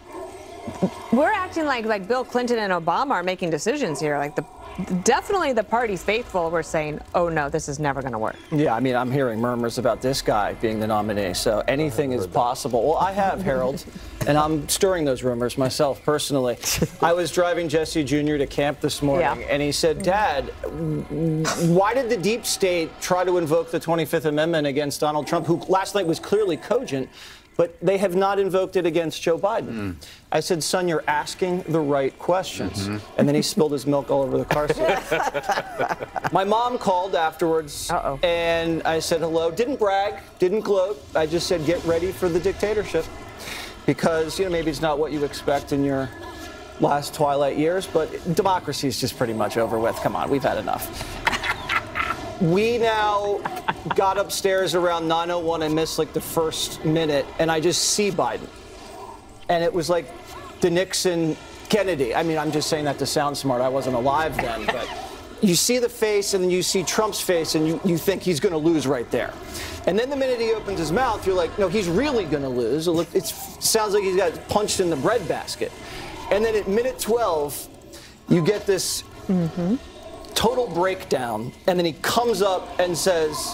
S2: we're acting like Bill Clinton and Obama are making decisions here. Like definitely the party faithful were saying, oh no, this is never going to work.
S19: Yeah, I mean, I'm hearing murmurs about this guy being the nominee, so anything is possible. Well, I have, Harold, and I'm stirring those rumors myself personally. I was driving Jesse Jr. to camp this morning, and he said, Dad, why did the deep state try to invoke the 25th Amendment against Donald Trump, who last night was clearly cogent, but they have not invoked it against Joe Biden? I said, son, you're asking the right questions. And then he spilled his milk all over the car seat. My mom called afterwards, and I said hello. Didn't brag, didn't gloat. I just said, get ready for the dictatorship. Because, maybe it's not what you expect in your last twilight years, but democracy is just pretty much over with. Come on, we've had enough. We now got upstairs around 9:01. I missed the first minute, and I just see Biden. And it was like the Nixon Kennedy. I mean, I'm just saying that to sound smart. I wasn't alive then, but you see the face, and then you see Trump's face, and you think he's going to lose right there. And then the minute he opens his mouth, you're like, no, he's really going to lose. It sounds like he's got punched in the breadbasket. And then at minute 12, you get this total breakdown, and then he comes up and says,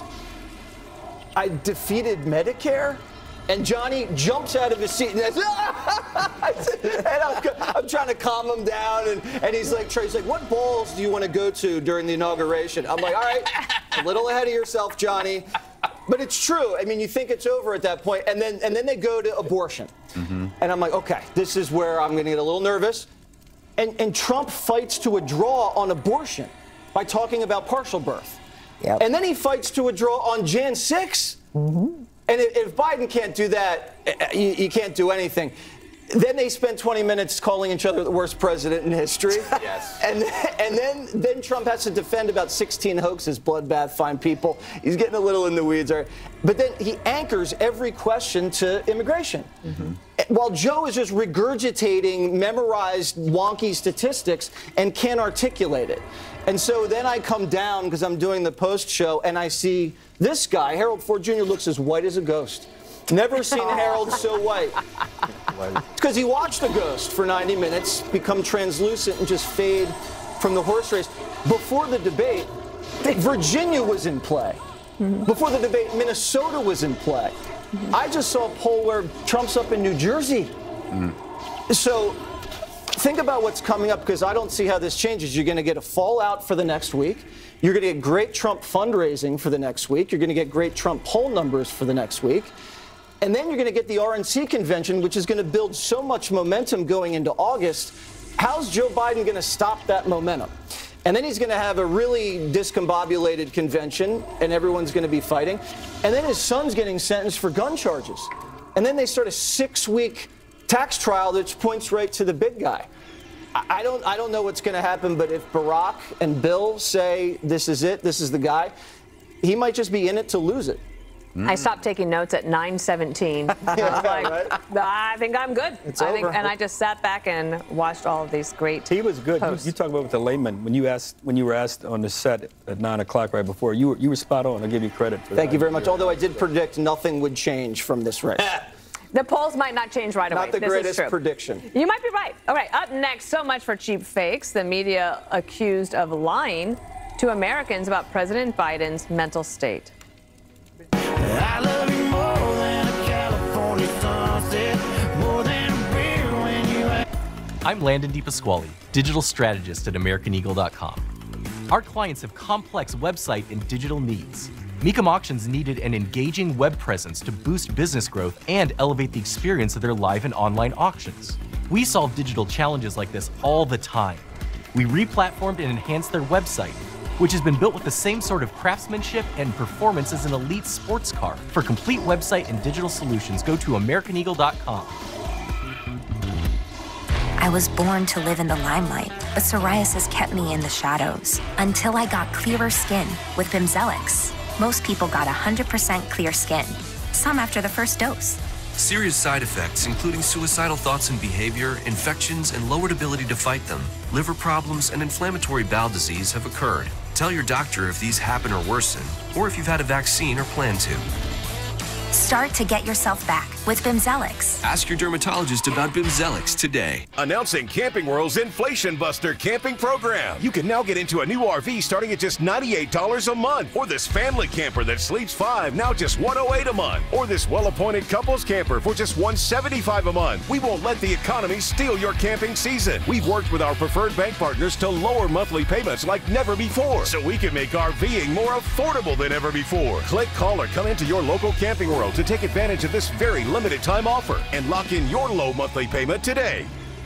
S19: I defeated Medicare? And Johnny jumps out of his seat and says, and I'm trying to calm him down, and he's like, what balls do you want to go to during the inauguration? I'm like, all right, a little ahead of yourself, Johnny. But it's true. I mean, you think it's over at that point, and then they go to abortion. And I'm like, okay, this is where I'm going to get a little nervous. And Trump fights to a draw on abortion by talking about partial birth. And then he fights to a draw on Jan 6. And if Biden can't do that, you can't do anything. Then they spent 20 minutes calling each other the worst president in history. Yes. And then Trump has to defend about 16 hoaxes, bloodbath, fine people. He's getting a little in the weeds. But then he anchors every question to immigration. While Joe is just regurgitating memorized wonky statistics and can't articulate it. And so then I come down because I'm doing the post show and I see this guy, Harold Ford Jr., looks as white as a ghost. Never seen Harold so white. It's because he watched a ghost for 90 minutes, become translucent and just fade from the horse race. Before the debate, Virginia was in play. Before the debate, Minnesota was in play. I just saw a poll where Trump's up in New Jersey. So think about what's coming up, because I don't see how this changes. You're going to get a fallout for the next week. You're going to get great Trump fundraising for the next week. You're going to get great Trump poll numbers for the next week. And then you're going to get the RNC convention, which is going to build so much momentum going into August. How's Joe Biden going to stop that momentum? And then he's going to have a really discombobulated convention, and everyone's going to be fighting. And then his son's getting sentenced for gun charges. And then they start a 6-week tax trial that points right to the big guy. I don't know what's going to happen, but if Barack and Bill say this is it, this is the guy, he might just be in it to lose it.
S2: I stopped taking notes at 9:17. I think I'm good.
S18: It's over.
S2: And I just sat back and watched all of these great.
S18: He was good. You talk about with the layman when you were asked on the set at 9 o'clock right before. You were spot on. I'll give you credit for that.
S19: Thank you very much. Although I did predict nothing would change from this race.
S2: The polls might not change right away.
S19: Not the greatest prediction.
S2: You might be right. All right, up next, so much for cheap fakes. The media accused of lying to Americans about President Biden's mental state.
S20: I love you more than a California sunset, more than a beer when you...
S21: I'm Landon DePasquale, digital strategist at AmericanEagle.com. Our clients have complex website and digital needs. Mecum Auctions needed an engaging web presence to boost business growth and elevate the experience of their live and online auctions. We solve digital challenges like this all the time. We re-platformed and enhanced their website, which has been built with the same sort of craftsmanship and performance as an elite sports car. For complete website and digital solutions, go to AmericanEagle.com.
S22: I was born to live in the limelight, but psoriasis kept me in the shadows until I got clearer skin with Bimzelx. Most people got 100% clear skin, some after the first dose.
S23: Serious side effects, including suicidal thoughts and behavior, infections, and lowered ability to fight them. Liver problems and inflammatory bowel disease have occurred. Tell your doctor if these happen or worsen, or if you've had a vaccine or plan to.
S22: Start to get yourself back with Bimzelx.
S23: Ask your dermatologist about Bimzelx today.
S24: Announcing Camping World's Inflation Buster camping program. You can now get into a new RV starting at just $98 a month. Or this family camper that sleeps 5, now just $108 a month. Or this well-appointed couples camper for just $175 a month. We won't let the economy steal your camping season. We've worked with our preferred bank partners to lower monthly payments like never before, so we can make RVing more affordable than ever before. Click, call, or come into your local Camping World to take advantage of this very limited time offer and lock in your low monthly payment today.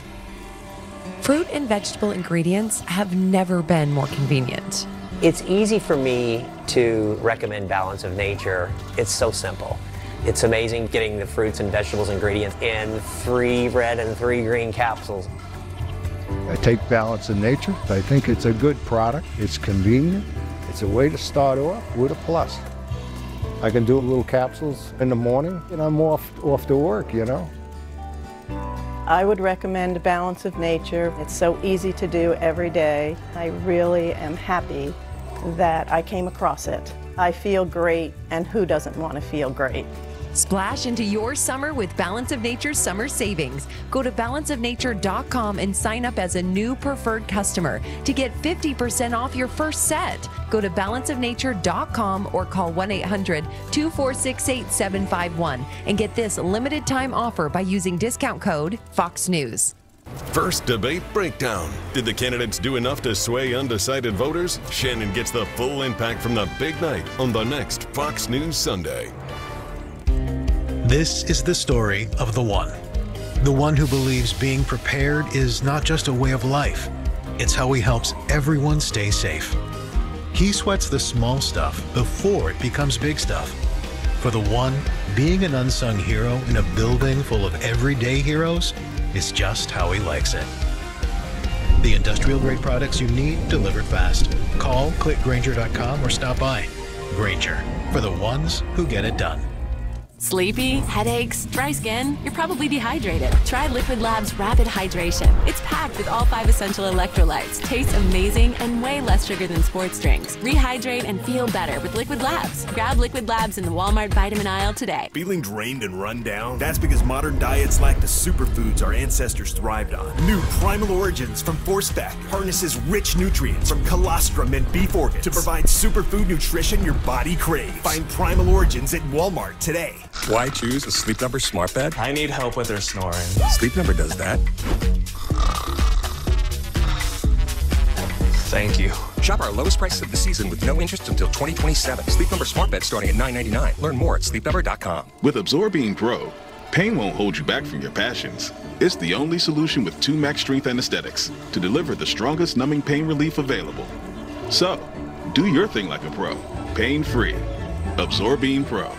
S25: Fruit and vegetable ingredients have never been more convenient.
S26: It's easy for me to recommend Balance of Nature. It's so simple. It's amazing getting the fruits and vegetables ingredients in 3 red and 3 green capsules.
S27: I take Balance of Nature. I think it's a good product. It's convenient. It's a way to start off with a plus. I can do little capsules in the morning, and I'm off to work, you know.
S28: I would recommend Balance of Nature. It's so easy to do every day. I really am happy that I came across it. I feel great, and who doesn't want to feel great?
S25: Splash into your summer with Balance of Nature's summer savings. Go to balanceofnature.com and sign up as a new preferred customer to get 50% off your first set. Go to balanceofnature.com or call 1-800-246-8751 and get this limited time offer by using discount code Fox News.
S29: First debate breakdown. Did the candidates do enough to sway undecided voters? Shannon gets the full impact from the big night on the next Fox News Sunday.
S30: This is the story of the one who believes being prepared is not just a way of life, it's how he helps everyone stay safe. He sweats the small stuff before it becomes big stuff. For the one, being an unsung hero in a building full of everyday heroes is just how he likes it. The industrial grade products you need delivered fast. Call, click Grainger.com or stop by. Grainger, for the ones who get it done.
S31: Sleepy, headaches, dry skin, you're probably dehydrated. Try Liquid Labs Rapid Hydration. It's packed with all 5 essential electrolytes, tastes amazing, and way less sugar than sports drinks. Rehydrate and feel better with Liquid Labs. Grab Liquid Labs in the Walmart vitamin aisle today.
S32: Feeling drained and run down? That's because modern diets lack the superfoods our ancestors thrived on. New Primal Origins from Forceback harnesses rich nutrients from colostrum and beef organs to provide superfood nutrition your body craves. Find Primal Origins at Walmart today.
S33: Why choose a Sleep Number smart bed?
S34: I need help with her snoring.
S33: Sleep Number does that.
S34: Thank you.
S33: Shop our lowest prices of the season with no interest until 2027. Sleep Number smart bed starting at $9.99. Learn more at sleepnumber.com.
S35: With Absorbine Pro,
S1: Pain won't hold you back from your passions. It's the only solution with 2 max strength anesthetics to deliver the strongest numbing pain relief available. So, do your thing like a pro. Pain-free. Absorbine Pro.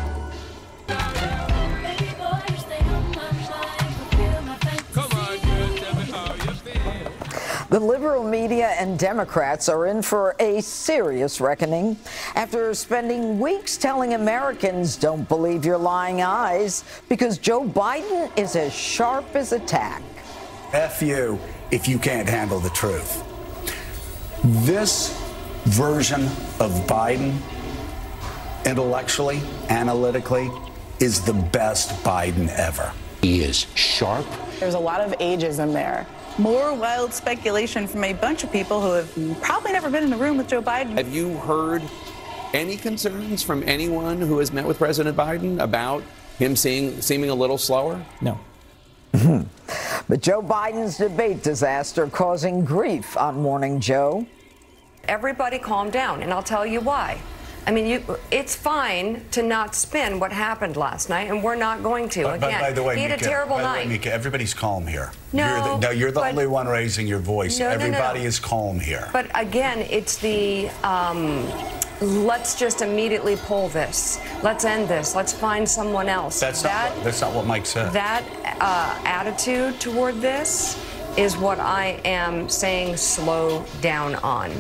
S5: The liberal media and Democrats are in for a serious reckoning after spending weeks telling Americans don't believe your lying eyes because Joe Biden is as sharp as a tack.
S3: F you if you can't handle the truth. This version of Biden, intellectually, analytically, is the best Biden ever.
S4: He is sharp.
S6: There's a lot of ageism there. More wild speculation from a bunch of people who have probably never been in the room with Joe Biden.
S7: Have you heard any concerns from anyone who has met with President Biden about him seeming a little slower?
S4: No.
S5: But Joe Biden's debate disaster causing grief on Morning Joe.
S8: Everybody calm down, and I'll tell you why. I mean, it's fine to not spin what happened last night, and we're not going to.
S3: But by the way,
S8: he had
S3: Mika,
S8: a terrible night.
S3: Mika, everybody's calm here.
S8: No,
S3: you're the only one raising your voice.
S8: No,
S3: Everybody is calm here.
S8: But again, it's the let's just immediately pull this. Let's end this. Let's find someone else.
S3: That's not what Mike said.
S8: That attitude toward this is what I am saying slow down on.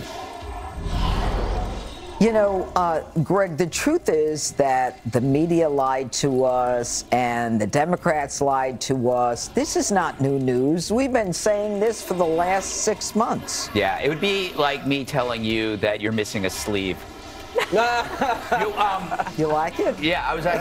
S5: You know, Greg, the truth is that the media lied to us and the Democrats lied to us. This is not new news. We've been saying this for the last 6 months.
S17: Yeah, it would be like me telling you that you're missing a sleeve.
S5: You like it?
S17: Yeah, I was like,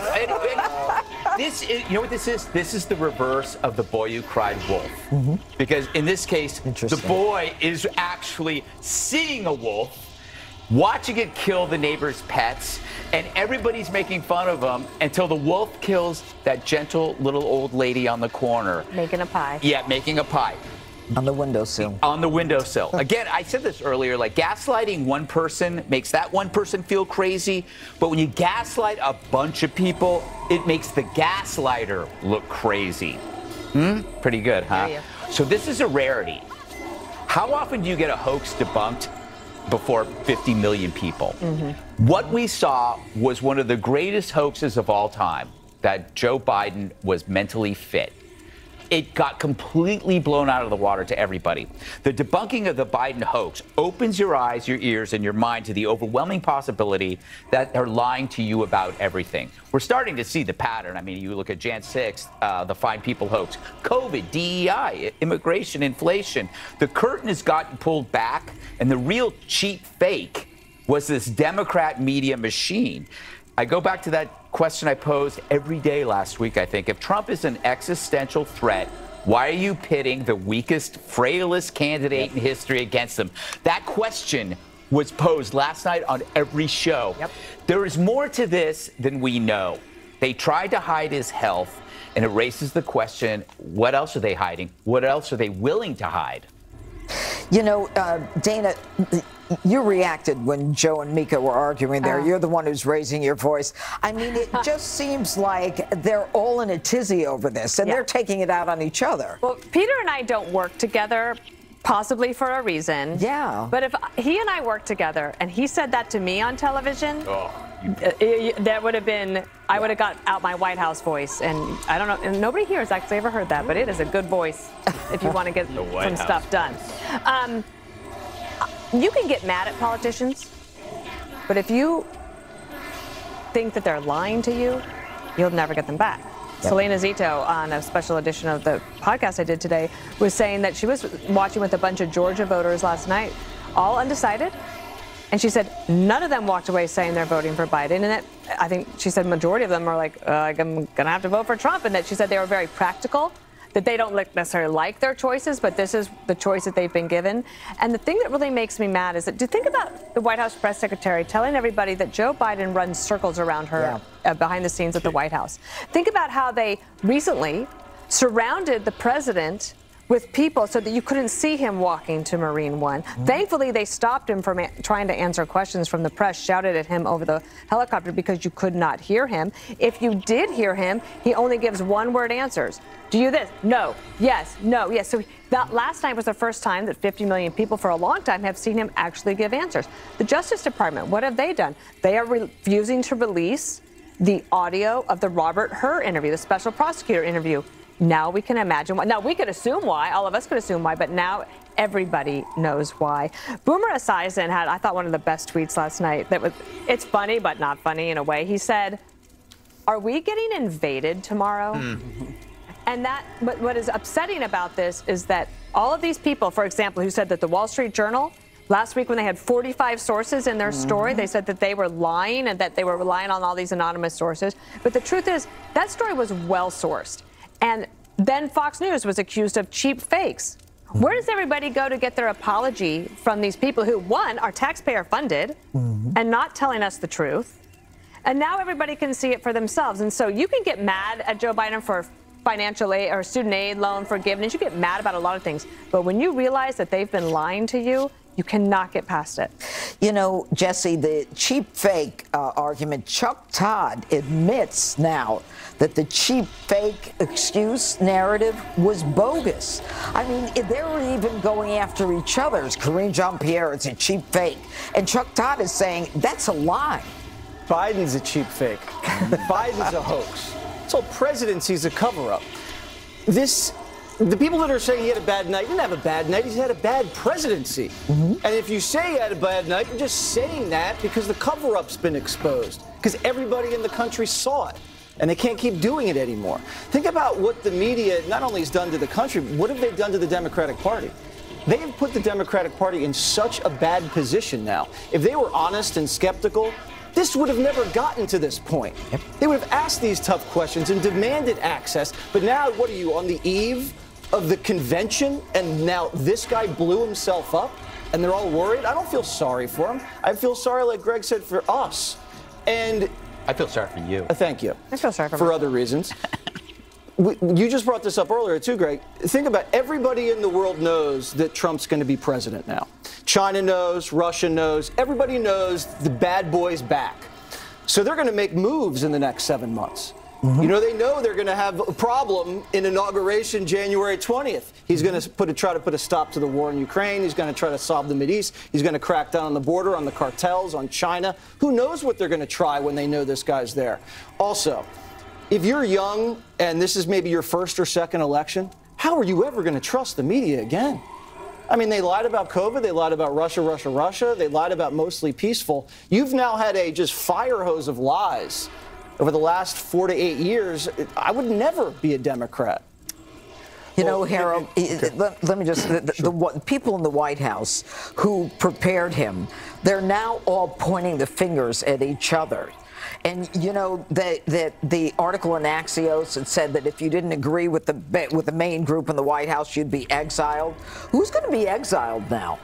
S17: you know what this is? This is the reverse of the boy who cried wolf. Because in this case, the boy is actually seeing a wolf, watching it kill the neighbor's pets, and everybody's making fun of him until the wolf kills that gentle little old lady on the corner.
S2: Making a pie.
S17: Yeah, making a pie.
S5: On the windowsill.
S17: On the windowsill. Again, I said this earlier, like gaslighting one person makes that one person feel crazy, but when you gaslight a bunch of people, it makes the gaslighter look crazy. Pretty good, huh? So this is a rarity. How often do you get a hoax debunked before 50 million people? What we saw was one of the greatest hoaxes of all time, that Joe Biden was mentally fit. It got completely blown out of the water to everybody. The debunking of the Biden hoax opens your eyes, your ears, and your mind to the overwhelming possibility that they're lying to you about everything. We're starting to see the pattern. I mean, you look at Jan 6th, the Fine People hoax, COVID, DEI, immigration, inflation. The curtain has gotten pulled back, and the real cheap fake was this Democrat media machine. I go back to that question I posed every day last week, I think. If Trump is an existential threat, why are you pitting the weakest, frailest candidate in history against him? That question was posed last night on every show. There is more to this than we know. They tried to hide his health, and it raises the question, what else are they hiding? What else are they willing to hide?
S5: You know, Dana, you reacted when Joe and Mika were arguing there. You're the one who's raising your voice. I mean, it just seems like they're all in a tizzy over this, and they're taking it out on each other.
S2: Well, Peter and I don't work together, possibly for a reason.
S5: Yeah.
S2: But if he and I worked together and he said that to me on television, that would have been, I would have got out my White House voice. And I don't know, and nobody here has actually ever heard that, but it is a good voice if you want to get some stuff done. You can get mad at politicians, but if you think that they're lying to you, you'll never get them back. Selena Zito, on a special edition of the podcast I did today, was saying that she was watching with a bunch of Georgia voters last night, all undecided. And she said none of them walked away saying they're voting for Biden. And that, I think she said majority of them are like, I'm going to have to vote for Trump. And that she said they were very practical, that they don't necessarily like their choices, but this is the choice that they've been given. And the thing that really makes me mad is that, do you think about the White House press secretary telling everybody that Joe Biden runs circles around her behind the scenes at the White House? Think about how they recently surrounded the president with people so that you couldn't see him walking to Marine One. Thankfully, they stopped him from trying to answer questions from the press, shouted at him over the helicopter because you could not hear him. If you did hear him, he only gives one-word answers. Do you this? No. Yes. No. Yes. So that last night was the first time that 50 million people for a long time have seen him actually give answers. The Justice Department, what have they done? They are refusing to release the audio of the Robert Hur interview, the special prosecutor interview. Now we can imagine why. Now we could assume why. All of us could assume why, but now everybody knows why. Boomer Esiason had, I thought, one of the best tweets last night. It's funny, but not funny in a way. He said, "Are we getting invaded tomorrow?" And what is upsetting about this is that all of these people, for example, who said that the Wall Street Journal last week, when they had 45 sources in their story, they said that they were lying and that they were relying on all these anonymous sources. But the truth is, that story was well sourced. And then Fox News was accused of cheap fakes. Where does everybody go to get their apology from these people who, one, are taxpayer funded and not telling us the truth? And now everybody can see it for themselves. And so you can get mad at Joe Biden for financial aid or student aid loan forgiveness. You get mad about a lot of things. But when you realize that they've been lying to you, you cannot get past it.
S5: You know, Jesse, the cheap fake argument, Chuck Todd admits now that the cheap fake excuse narrative was bogus. I mean, they were even going after each other. It's Karine Jean-Pierre, it's a cheap fake. And Chuck Todd is saying that's a lie.
S4: Biden's a cheap fake. Biden's a hoax. This whole presidency's a cover-up. The people that are saying he had a bad night didn't have a bad night. He's had a bad presidency. And if you say he had a bad night, you're just saying that because the cover-up's been exposed. Because everybody in the country saw it. And they can't keep doing it anymore. Think about what the media not only has done to the country, but what have they done to the Democratic Party? They have put the Democratic Party in such a bad position now. If they were honest and skeptical, this would have never gotten to this point. They would have asked these tough questions and demanded access. But now, what are you, on the eve of the convention? And now this guy blew himself up and they're all worried? I don't feel sorry for him. I feel sorry, like Greg said, for us. And
S17: I feel sorry for you.
S4: Thank you.
S2: I feel sorry
S4: for other reasons. You just brought this up earlier, too, Greg. Think about everybody in the world knows that Trump's going to be president now. China knows, Russia knows, everybody knows the bad boy's back. So they're going to make moves in the next 7 months. You know, they know they're going to have a problem in inauguration January 20th. He's going to try to put a stop to the war in Ukraine. He's going to try to solve the Mideast. He's going to crack down on the border, on the cartels, on China. Who knows what they're going to try when they know this guy's there? Also, if you're young and this is maybe your first or second election, how are you ever going to trust the media again? I mean, they lied about COVID. They lied about Russia. They lied about mostly peaceful. You've now had a just fire hose of lies over the last 4 to 8 years. I would never be a Democrat.
S5: You know, Harold, let me just, the people in the White House who prepared him, they're now all pointing the fingers at each other. And, you know, the article in Axios had said that if you didn't agree with the main group in the White House, you'd be exiled. Who's going to be exiled now?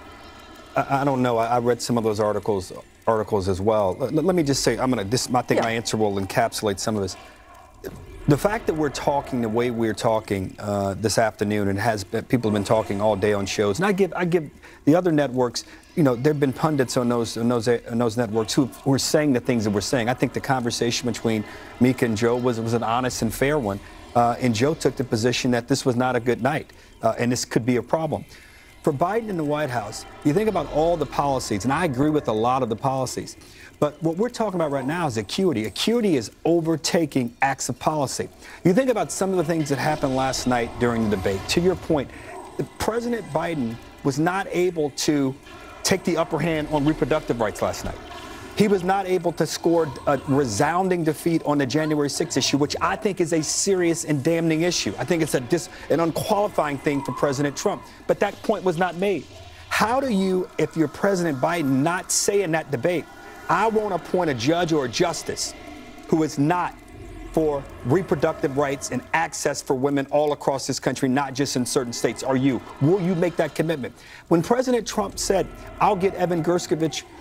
S9: I don't know. I read some of those articles as well. Let me just say, I think my answer will encapsulate some of this. The fact that we're talking the way we're talking this afternoon, and people have been talking all day on shows, and I give the other networks, you know, there have been pundits on those networks who were saying the things that we're saying. I think the conversation between Mika and Joe was an honest and fair one, and Joe took the position that this was not a good night, and this could be a problem. For Biden in the White House, you think about all the policies, and I agree with a lot of the policies, but what we're talking about right now is acuity. Acuity is overtaking acts of policy. You think about some of the things that happened last night during the debate. To your point, President Biden was not able to take the upper hand on reproductive rights last night. He was not able to score a resounding defeat on the January 6th issue, which I think is a serious and damning issue. I think it's an unqualifying thing for President Trump. But that point was not made. How do you, if you're President Biden, not say in that debate, I won't appoint a judge or a justice who is not for reproductive rights and access for women all across this country, not just in certain states? Are you? Will you make that commitment? When President Trump said, I'll get Evan Gershkovich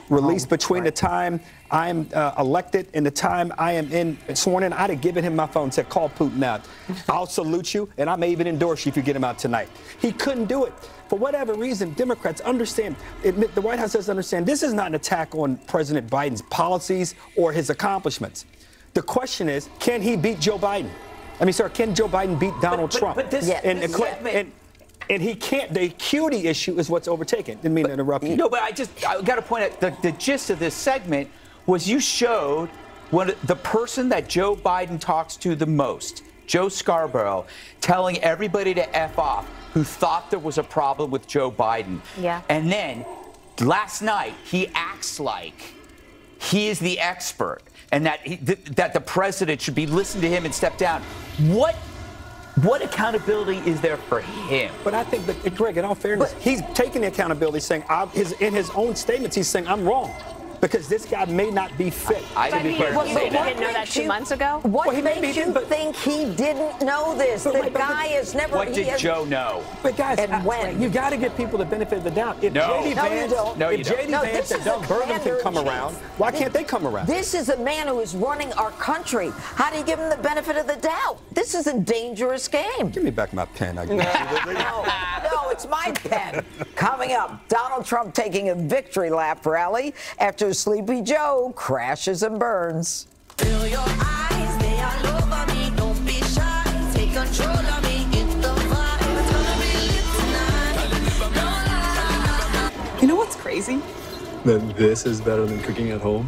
S9: released between the time I'm elected and the time I am sworn in, I'd have given him my phone and said, call Putin out. I'll salute you, and I may even endorse you if you get him out tonight. He couldn't do it. For whatever reason, Democrats understand, the White House doesn't understand, this is not an attack on President Biden's policies or his accomplishments. The question is, can he beat Joe Biden? I mean, sir, can Joe Biden beat Donald Trump?
S17: But this
S9: and he can't. The acuity issue is what's overtaken. Didn't mean to interrupt you.
S17: No, but I got to point out the gist of this segment was you showed the person that Joe Biden talks to the most, Joe Scarborough, telling everybody to F off who thought there was a problem with Joe Biden.
S2: Yeah.
S17: And then last night he acts like he is the expert and that that the president should be listening to him and step down. What accountability is there for him?
S9: But I think that, Greg, in all fairness, he's taking the accountability, saying, in his own statements, he's saying, I'm wrong. Because this guy may not be fit.
S2: I didn't know that 2 months ago.
S5: What makes you think he didn't know this? The guy has never.
S17: What did Joe know?
S9: But guys,
S5: and when?
S9: You got to give people the benefit of the doubt. If JD Vance and Doug Burgum can come around, why can't they come around?
S5: This is a man who is running our country. How do you give him the benefit of the doubt? This is a dangerous game.
S9: Give me back my pen.
S5: No, it's my pen. Coming up, Donald Trump taking a victory lap rally after Sleepy Joe crashes and burns.
S10: Fill your eyes, they all over me. Don't be shy, take control of me. It's the vibe, it's gonna be lit tonight.
S11: You know what's crazy?
S12: That this is better than cooking at home.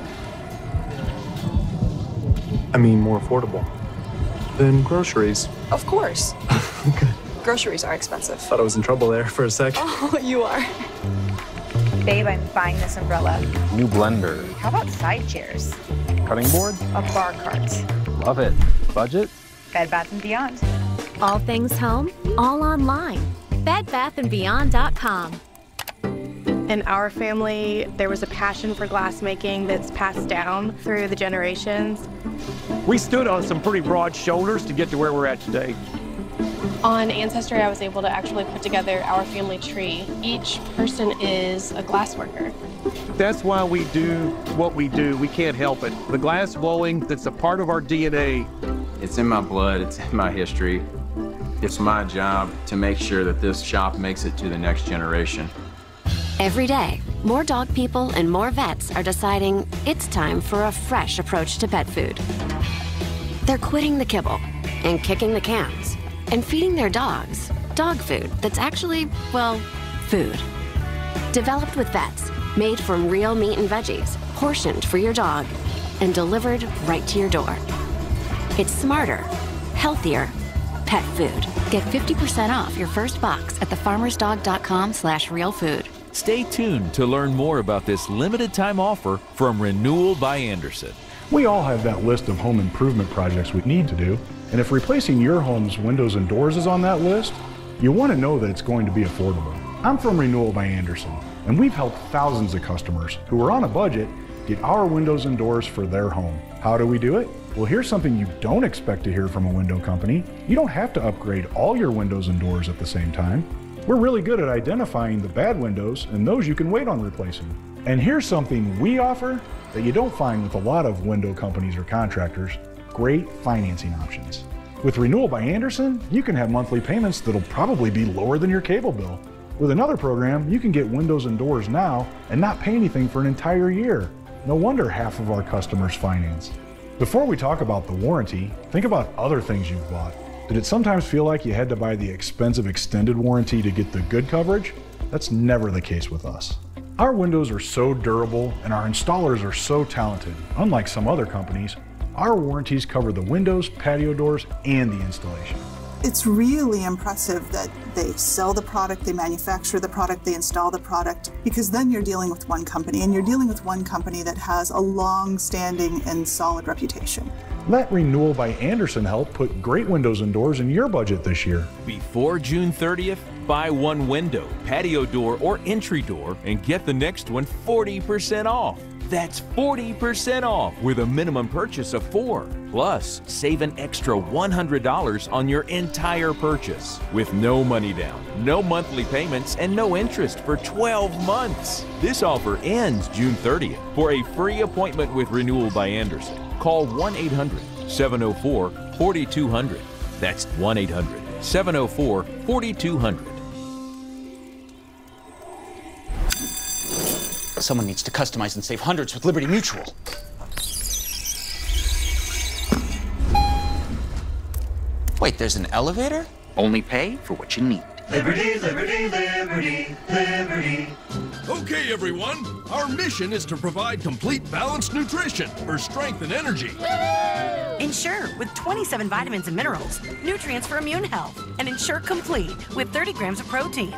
S12: I mean, more affordable than groceries.
S11: Of course. Groceries are expensive.
S12: Thought I was in trouble there for a sec.
S11: Oh, you are.
S13: Babe, I'm buying this umbrella.
S14: New blender.
S13: How about side chairs?
S14: Cutting board.
S13: A bar cart.
S14: Love it. Budget?
S13: Bed Bath & Beyond.
S31: All things home, all online. BedBathAndBeyond.com.
S28: In our family, there was a passion for glassmaking that's passed down through the generations.
S15: We stood on some pretty broad shoulders to get to where we're at today.
S28: On Ancestry, I was able to actually put together our family tree. Each person is a glass worker.
S15: That's why we do what we do. We can't help it. The glass blowing, that's a part of our DNA.
S16: It's in my blood, it's in my history. It's my job to make sure that this shop makes it to the next generation.
S31: Every day, more dog people and more vets are deciding it's time for a fresh approach to pet food. They're quitting the kibble and kicking the cans and feeding their dogs dog food that's actually, well, food. Developed with vets, made from real meat and veggies, portioned for your dog, and delivered right to your door. It's smarter, healthier pet food. Get 50% off your first box at thefarmersdog.com/realfood.
S18: Stay tuned to learn more about this limited time offer from Renewal by Andersen.
S19: We all have that list of home improvement projects we need to do, and if replacing your home's windows and doors is on that list, you want to know that it's going to be affordable. I'm from Renewal by Andersen, and we've helped thousands of customers who are on a budget get our windows and doors for their home. How do we do it? Well, here's something you don't expect to hear from a window company. You don't have to upgrade all your windows and doors at the same time. We're really good at identifying the bad windows and those you can wait on replacing. And here's something we offer that you don't find with a lot of window companies or contractors: great financing options. With Renewal by Andersen, you can have monthly payments that'll probably be lower than your cable bill. With another program, you can get windows and doors now and not pay anything for an entire year. No wonder half of our customers finance. Before we talk about the warranty, think about other things you've bought. Did it sometimes feel like you had to buy the expensive extended warranty to get the good coverage? That's never the case with us. Our windows are so durable and our installers are so talented. Unlike some other companies, our warranties cover the windows, patio doors, and the installation.
S20: It's really impressive that they sell the product, they manufacture the product, they install the product, because then you're dealing with one company, and you're dealing with one company that has a long-standing and solid reputation.
S19: Let Renewal by Andersen help put great windows and doors in your budget this year.
S18: Before June 30th, buy one window, patio door, or entry door and get the next one 40% off. That's 40% off with a minimum purchase of 4. Plus, save an extra $100 on your entire purchase with no money down, no monthly payments, and no interest for 12 months. This offer ends June 30th. For a free appointment with Renewal by Andersen, call 1-800-704-4200. That's 1-800-704-4200.
S1: Someone needs to customize and save hundreds with Liberty Mutual. Wait, there's an elevator? Only pay for what you need.
S10: Liberty, liberty, liberty, liberty.
S6: Okay, everyone. Our mission is to provide complete balanced nutrition for strength and energy.
S21: Ensure with 27 vitamins and minerals, nutrients for immune health, and Ensure Complete with 30 grams of protein.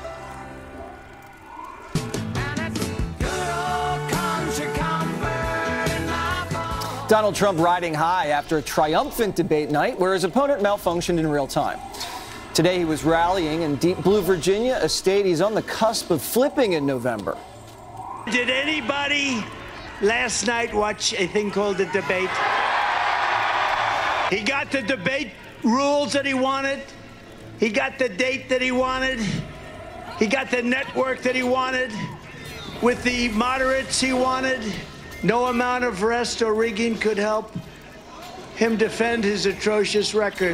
S4: Donald Trump riding high after a triumphant debate night where his opponent malfunctioned in real time. Today he was rallying in deep blue Virginia, a state he's on the cusp of flipping in November.
S22: Did anybody last night watch a thing called The Debate? He got the debate rules that he wanted. He got the date that he wanted. He got the network that he wanted. With the moderates he wanted. No amount of rest or rigging could help him defend his atrocious record.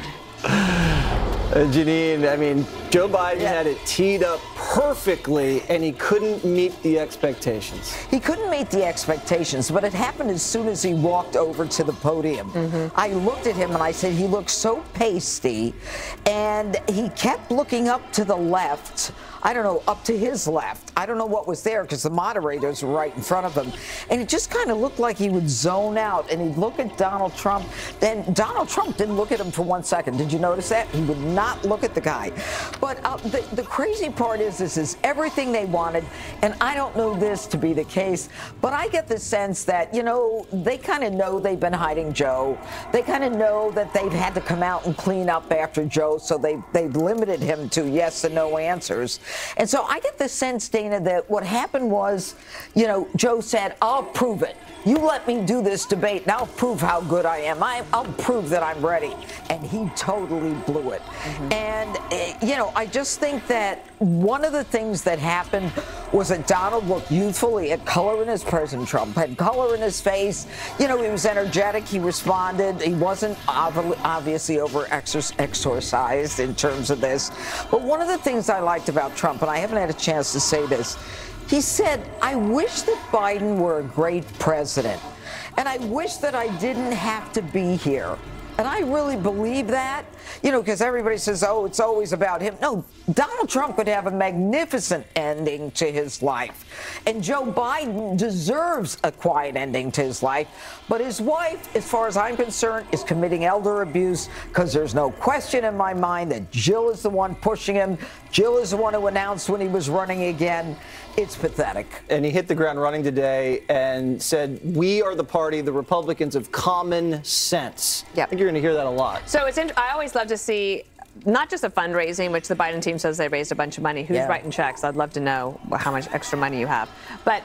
S4: Janine, I mean, Joe Biden had it teed up perfectly, and he couldn't meet the expectations.
S5: He couldn't meet the expectations, but it happened as soon as he walked over to the podium. I looked at him and I said, he looks so pasty, and he kept looking up to the left. I don't know, up to his left. I don't know what was there because the moderators were right in front of him. And it just kind of looked like he would zone out and he'd look at Donald Trump. Then Donald Trump didn't look at him for 1 second. Did you notice that? He would not look at the guy. But the crazy part is this is everything they wanted. And I don't know this to be the case, but I get the sense that, you know, they kind of know they've been hiding Joe. They kind of know that they've had to come out and clean up after Joe, so they've limited him to yes and no answers. And so I get the sense, Dana, that what happened was, you know, Joe said, I'll prove it. You let me do this debate, and I'll prove how good I am. I'll prove that I'm ready. And he totally blew it. And, you know, I just think that one of the things that happened was that Donald looked youthful. He had color in his President Trump had color in his face. You know, he was energetic. He responded. He wasn't obviously over-exorcised in terms of this. But one of the things I liked about Trump, and I haven't had a chance to say this, he said, I wish that Biden were a great president, and I wish that I didn't have to be here. And I really believe that, you know, because everybody says, oh, it's always about him. No, Donald Trump could have a magnificent ending to his life. And Joe Biden deserves a quiet ending to his life. But his wife, as far as I'm concerned, is committing elder abuse because there's no question in my mind that Jill is the one pushing him. Jill is the one who announced when he was running again. It's pathetic.
S4: And he hit the ground running today and said, we are the party, the Republicans, of common sense. I think you're going to hear that a lot.
S2: So it's I always love to see not just a fundraising, which the Biden team says they raised a bunch of money. Who's writing checks? I'd love to know how much extra money you have. But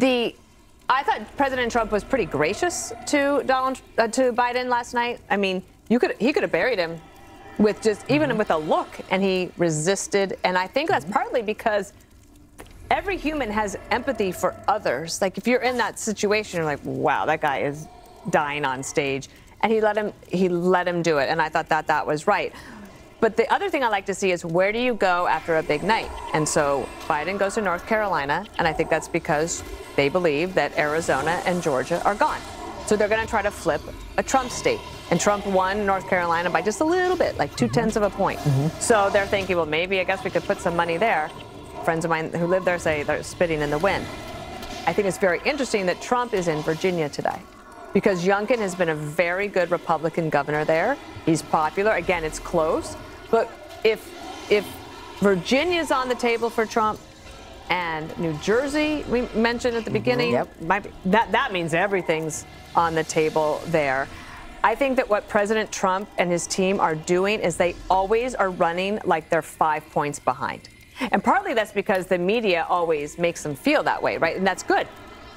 S2: I thought President Trump was pretty gracious to Biden last night. I mean, he could have buried him with just even with a look, and he resisted. And I think that's partly because every human has empathy for others. Like if you're in that situation, you're like, wow, that guy is dying on stage. And he let him do it. And I thought that was right. But the other thing I like to see is where do you go after a big night? And so Biden goes to North Carolina. And I think that's because they believe that Arizona and Georgia are gone. So they're going to try to flip a Trump state. And Trump won North Carolina by just a little bit, like 0.2 of a point. So they're thinking, well, maybe I guess we could put some money there. Friends of mine who live there say they're spitting in the wind. I think it's very interesting that Trump is in Virginia today because Youngkin has been a very good Republican governor there. He's popular. Again, it's close. But if Virginia's on the table for Trump and New Jersey, we mentioned at the beginning, that means everything's on the table there. I think that what President Trump and his team are doing is they always are running like they're 5 points behind. And partly that's because the media always makes them feel that way, right? And that's good.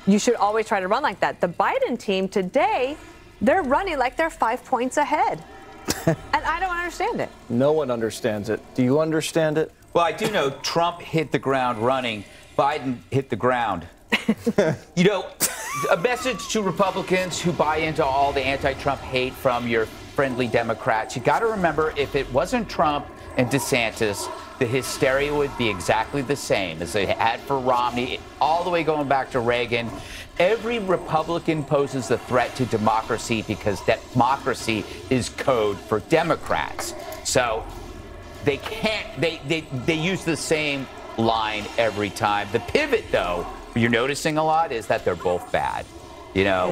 S2: you should always try to run like that. The Biden team today, they're running like they're 5 points ahead. And I don't understand it.
S4: No one understands it. Do you understand it?
S1: Well, I do know Trump hit the ground running. Biden hit the ground. You know, a message to Republicans who buy into all the anti-Trump hate from your friendly Democrats. You got to remember, if it wasn't Trump and DeSantis, the hysteria would be exactly the same as they had for Romney, all the way going back to Reagan. Every Republican poses a threat to democracy because democracy is code for Democrats. So they can't, they use the same line every time. The pivot, though, you're noticing a lot is that they're both bad. You know,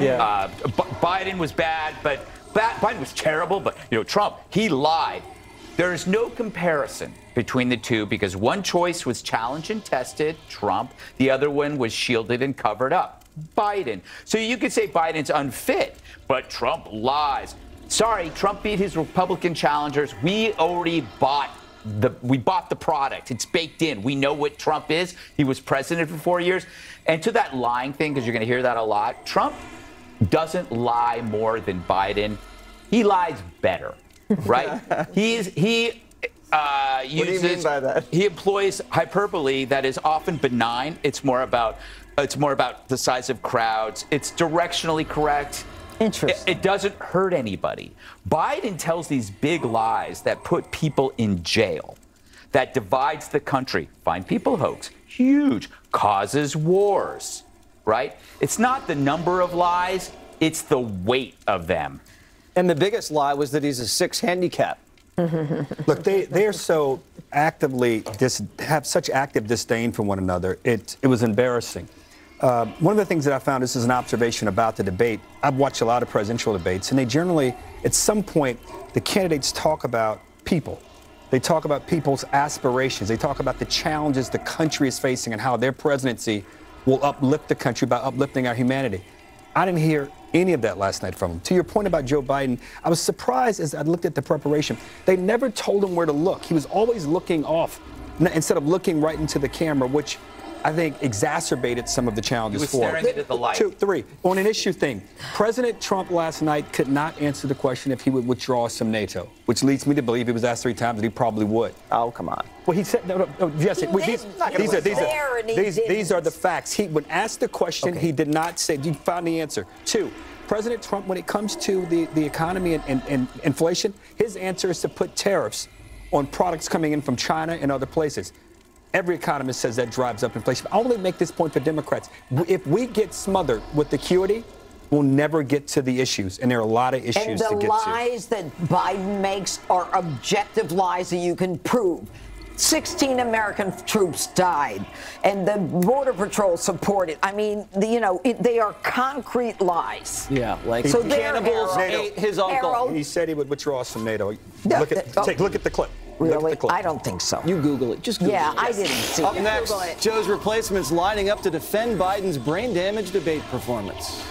S1: Biden was bad, but Biden was terrible, but, you know, Trump, he lied. There is no comparison between the two because one choice was challenged and tested, Trump. The other one was shielded and covered up, Biden. So you could say Biden's unfit, but Trump lies. Sorry, Trump beat his Republican challengers. We already bought the product. It's baked in. We know what Trump is. He was president for 4 years. And to that lying thing, because you're going to hear that a lot, Trump doesn't lie more than Biden. He lies better, right? He uses, what do you mean by that? He employs hyperbole that is often benign. It's more about the size of crowds. It's directionally correct.
S5: Interesting.
S1: It doesn't hurt anybody. Biden tells these big lies that put people in jail, that divides the country. Find people hoax, huge, causes wars, right? It's not the number of lies, it's the weight of them.
S4: And the biggest lie was that he's a 6 handicap.
S9: Look, they are so actively have such active disdain for one another. It was embarrassing. One of the things that I found, this is an observation about the debate. I've watched a lot of presidential debates, and they generally, at some point, the candidates talk about people. They talk about people's aspirations. They talk about the challenges the country is facing and how their presidency will uplift the country by uplifting our humanity. I didn't hear any of that last night from him. To your point about Joe Biden, I was surprised as I looked at the preparation. They never told him where to look. He was always looking off instead of looking right into the camera, which I think exacerbated some of the challenges for him.
S1: He was staring into the light.
S9: 2, 3. On an issue thing, President Trump last night could not answer the question if he would withdraw us from NATO, which leads me to believe he was asked 3 times that he probably would.
S4: Oh, come on.
S9: Well, he said, no, Jesse, these are the facts. He, when asked the question, he did not say, you found the answer. 2, President Trump, when it comes to the economy and inflation, his answer is to put tariffs on products coming in from China and other places. Every economist says that drives up inflation. I only make this point for Democrats. If we get smothered with acuity, we'll never get to the issues. And there are a lot of issues to get to.
S5: And the lies that Biden makes are objective lies that you can prove. 16 American troops died, and the Border Patrol supported. I mean, they are concrete lies.
S4: Yeah, like
S5: so
S4: cannibals ate his uncle.
S9: He said he would withdraw us from NATO. Look at the clip.
S5: Really? I don't think so.
S4: You Google it. Just Google it.
S5: Yeah, I didn't see it.
S4: Up next, Joe's replacements lining up to defend Biden's brain damage debate performance.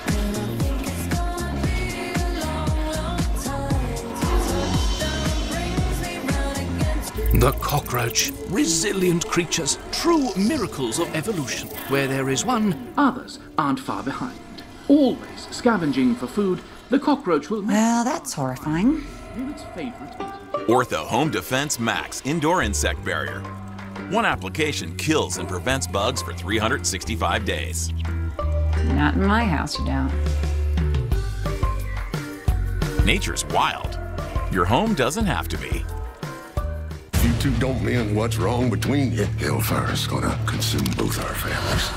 S3: The cockroach, resilient creatures, true miracles of evolution. Where there is one, others aren't far behind. Always scavenging for food, the cockroach will...
S21: Well, that's horrifying.
S3: Its favorite.
S18: Ortho Home Defense Max Indoor Insect Barrier. One application kills and prevents bugs for 365 days.
S21: Not in my house, you don't.
S18: Nature's wild. Your home doesn't have to be.
S7: If you two don't mend what's wrong between you, hellfire's gonna consume both our families.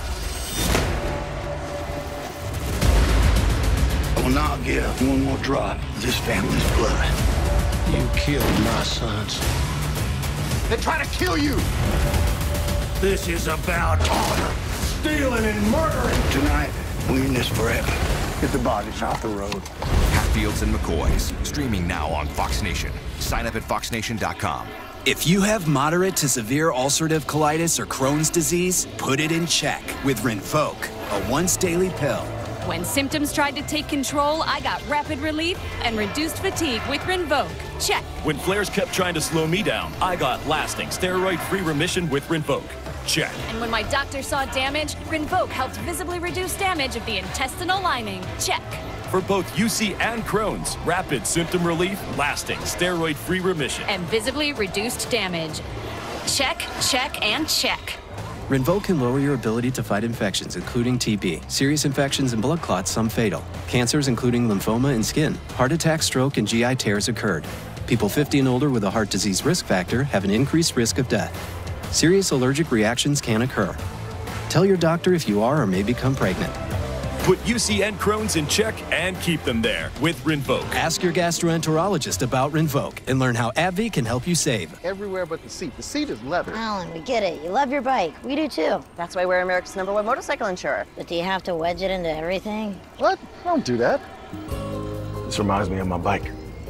S22: I will not give one more drop of this family's blood. You killed my sons.
S7: They're trying to kill you!
S22: This is about honor. Stealing and murdering. Tonight, we in this forever. Get the bodies off the road.
S8: Hatfields and McCoys, streaming now on Fox Nation. Sign up at foxnation.com.
S17: If you have moderate to severe ulcerative colitis or Crohn's disease, put it in check with Rinvoq, a once-daily pill.
S31: When symptoms tried to take control, I got rapid relief and reduced fatigue with Rinvoq. Check.
S23: When flares kept trying to slow me down, I got lasting steroid-free remission with Rinvoq.
S11: Check.
S12: And when my doctor saw damage, Rinvoq helped visibly reduce damage of the intestinal lining. Check.
S11: For both UC and Crohn's, rapid symptom relief, lasting steroid-free remission.
S12: And visibly reduced damage. Check, check, and check.
S13: Rinvoq can lower your ability to fight infections, including TB, serious infections and blood clots, some fatal. Cancers, including lymphoma and skin. Heart attack, stroke, and GI tears occurred. People 50 and older with a heart disease risk factor have an increased risk of death. Serious allergic reactions can occur. Tell your doctor if you are or may become pregnant.
S11: Put UC and Crohn's in check and keep them there with Rinvoq.
S13: Ask your gastroenterologist about Rinvoq and learn how AbbVie can help you save.
S14: Everywhere but the seat. The seat is leather.
S23: Alan, we get it. You love your bike. We do too.
S24: That's why we're America's #1 motorcycle insurer.
S23: But do you have to wedge it into everything?
S14: What? I don't do that. This reminds me of my bike.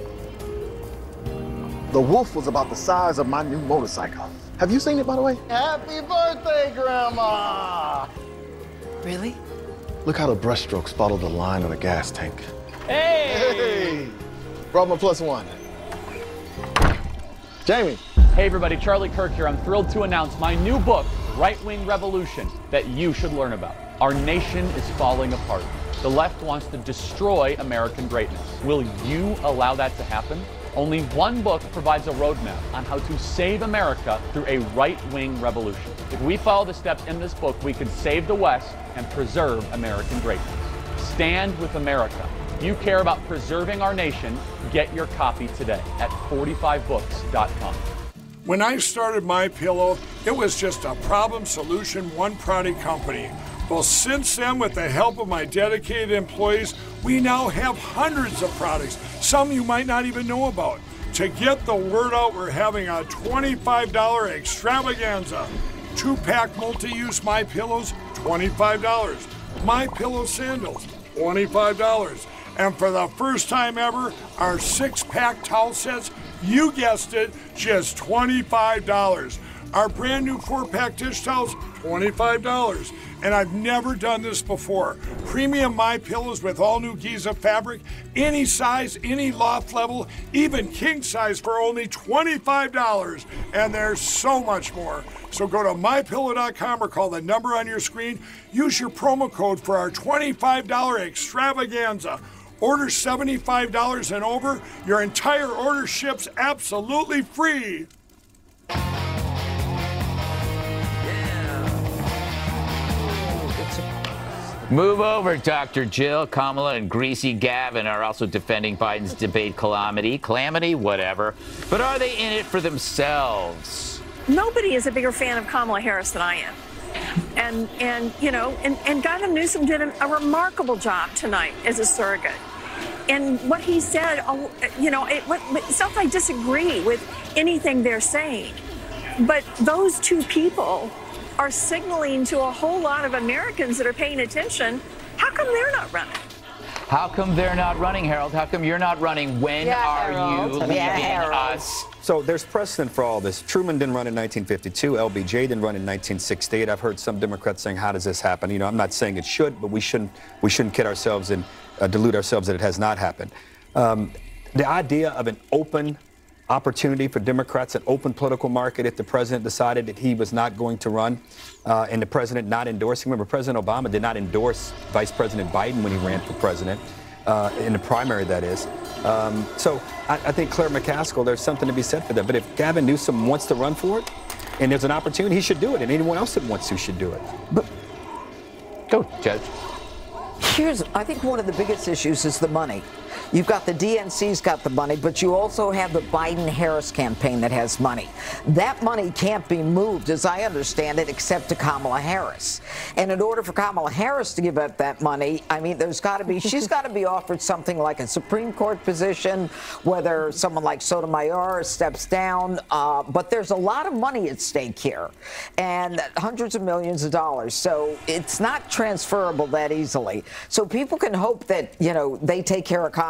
S14: The Wolf was about the size of my new motorcycle. Have you seen it, by the way? Happy birthday, Grandma!
S24: Really?
S14: Look how the brushstrokes follow the line of the gas tank.
S25: Hey!
S14: Brought my +1. Jamie.
S25: Hey everybody, Charlie Kirk here. I'm thrilled to announce my new book, Right Wing Revolution, that you should learn about. Our nation is falling apart. The left wants to destroy American greatness. Will you allow that to happen? Only one book provides a roadmap on how to save America through a right-wing revolution. If we follow the steps in this book, we could save the West and preserve American greatness. Stand with America. If you care about preserving our nation, get your copy today at 45books.com.
S26: When I started MyPillow, it was just a problem solution, one product company. Well, since then, with the help of my dedicated employees, we now have hundreds of products, some you might not even know about. To get the word out, we're having a $25 extravaganza. 2-pack multi-use MyPillows, $25. MyPillow sandals, $25. And for the first time ever, our 6-pack towel sets, you guessed it, just $25. Our brand new 4-pack dish towels, $25. And I've never done this before. Premium MyPillows with all new Giza fabric, any size, any loft level, even king size for only $25. And there's so much more. So go to MyPillow.com or call the number on your screen. Use your promo code for our $25 extravaganza. Order $75 and over. Your entire order ships absolutely free.
S1: Move over, Dr. Jill. Kamala and Greasy Gavin are also defending Biden's debate calamity. Calamity, whatever. But are they in it for themselves?
S27: Nobody is a bigger fan of Kamala Harris than I am. And you know, and Gavin Newsom did a remarkable job tonight as a surrogate. And what he said, you know, it's not that I disagree with anything they're saying, but those two people are signaling to a whole lot of Americans that are paying attention, how come they're not running?
S1: How come they're not running, Harold? How come you're not running? When are you leaving us?
S9: So there's precedent for all this. Truman didn't run in 1952. LBJ didn't run in 1968. I've heard some Democrats saying, how does this happen? You know, I'm not saying it should, but we shouldn't kid ourselves and delude ourselves that it has not happened. The idea of an open opportunity for Democrats, an open political market if the president decided that he was not going to run and the president not endorsing. Remember, President Obama did not endorse Vice President Biden when he ran for president, in the primary, that is. So I think Claire McCaskill, there's something to be said for that. But if Gavin Newsom wants to run for it and there's an opportunity, he should do it. And anyone else that wants to should do it.
S1: But go, Judge.
S5: I think one of the biggest issues is the money. You've got the DNC's got the money, but you also have the Biden-Harris campaign that has money. That money can't be moved, as I understand it, except to Kamala Harris. And in order for Kamala Harris to give up that money, I mean, she's got to be offered something like a Supreme Court position, whether someone like Sotomayor steps down. But there's a lot of money at stake here, and hundreds of millions of dollars. So it's not transferable that easily. So people can hope that, you know, they take care of Kamala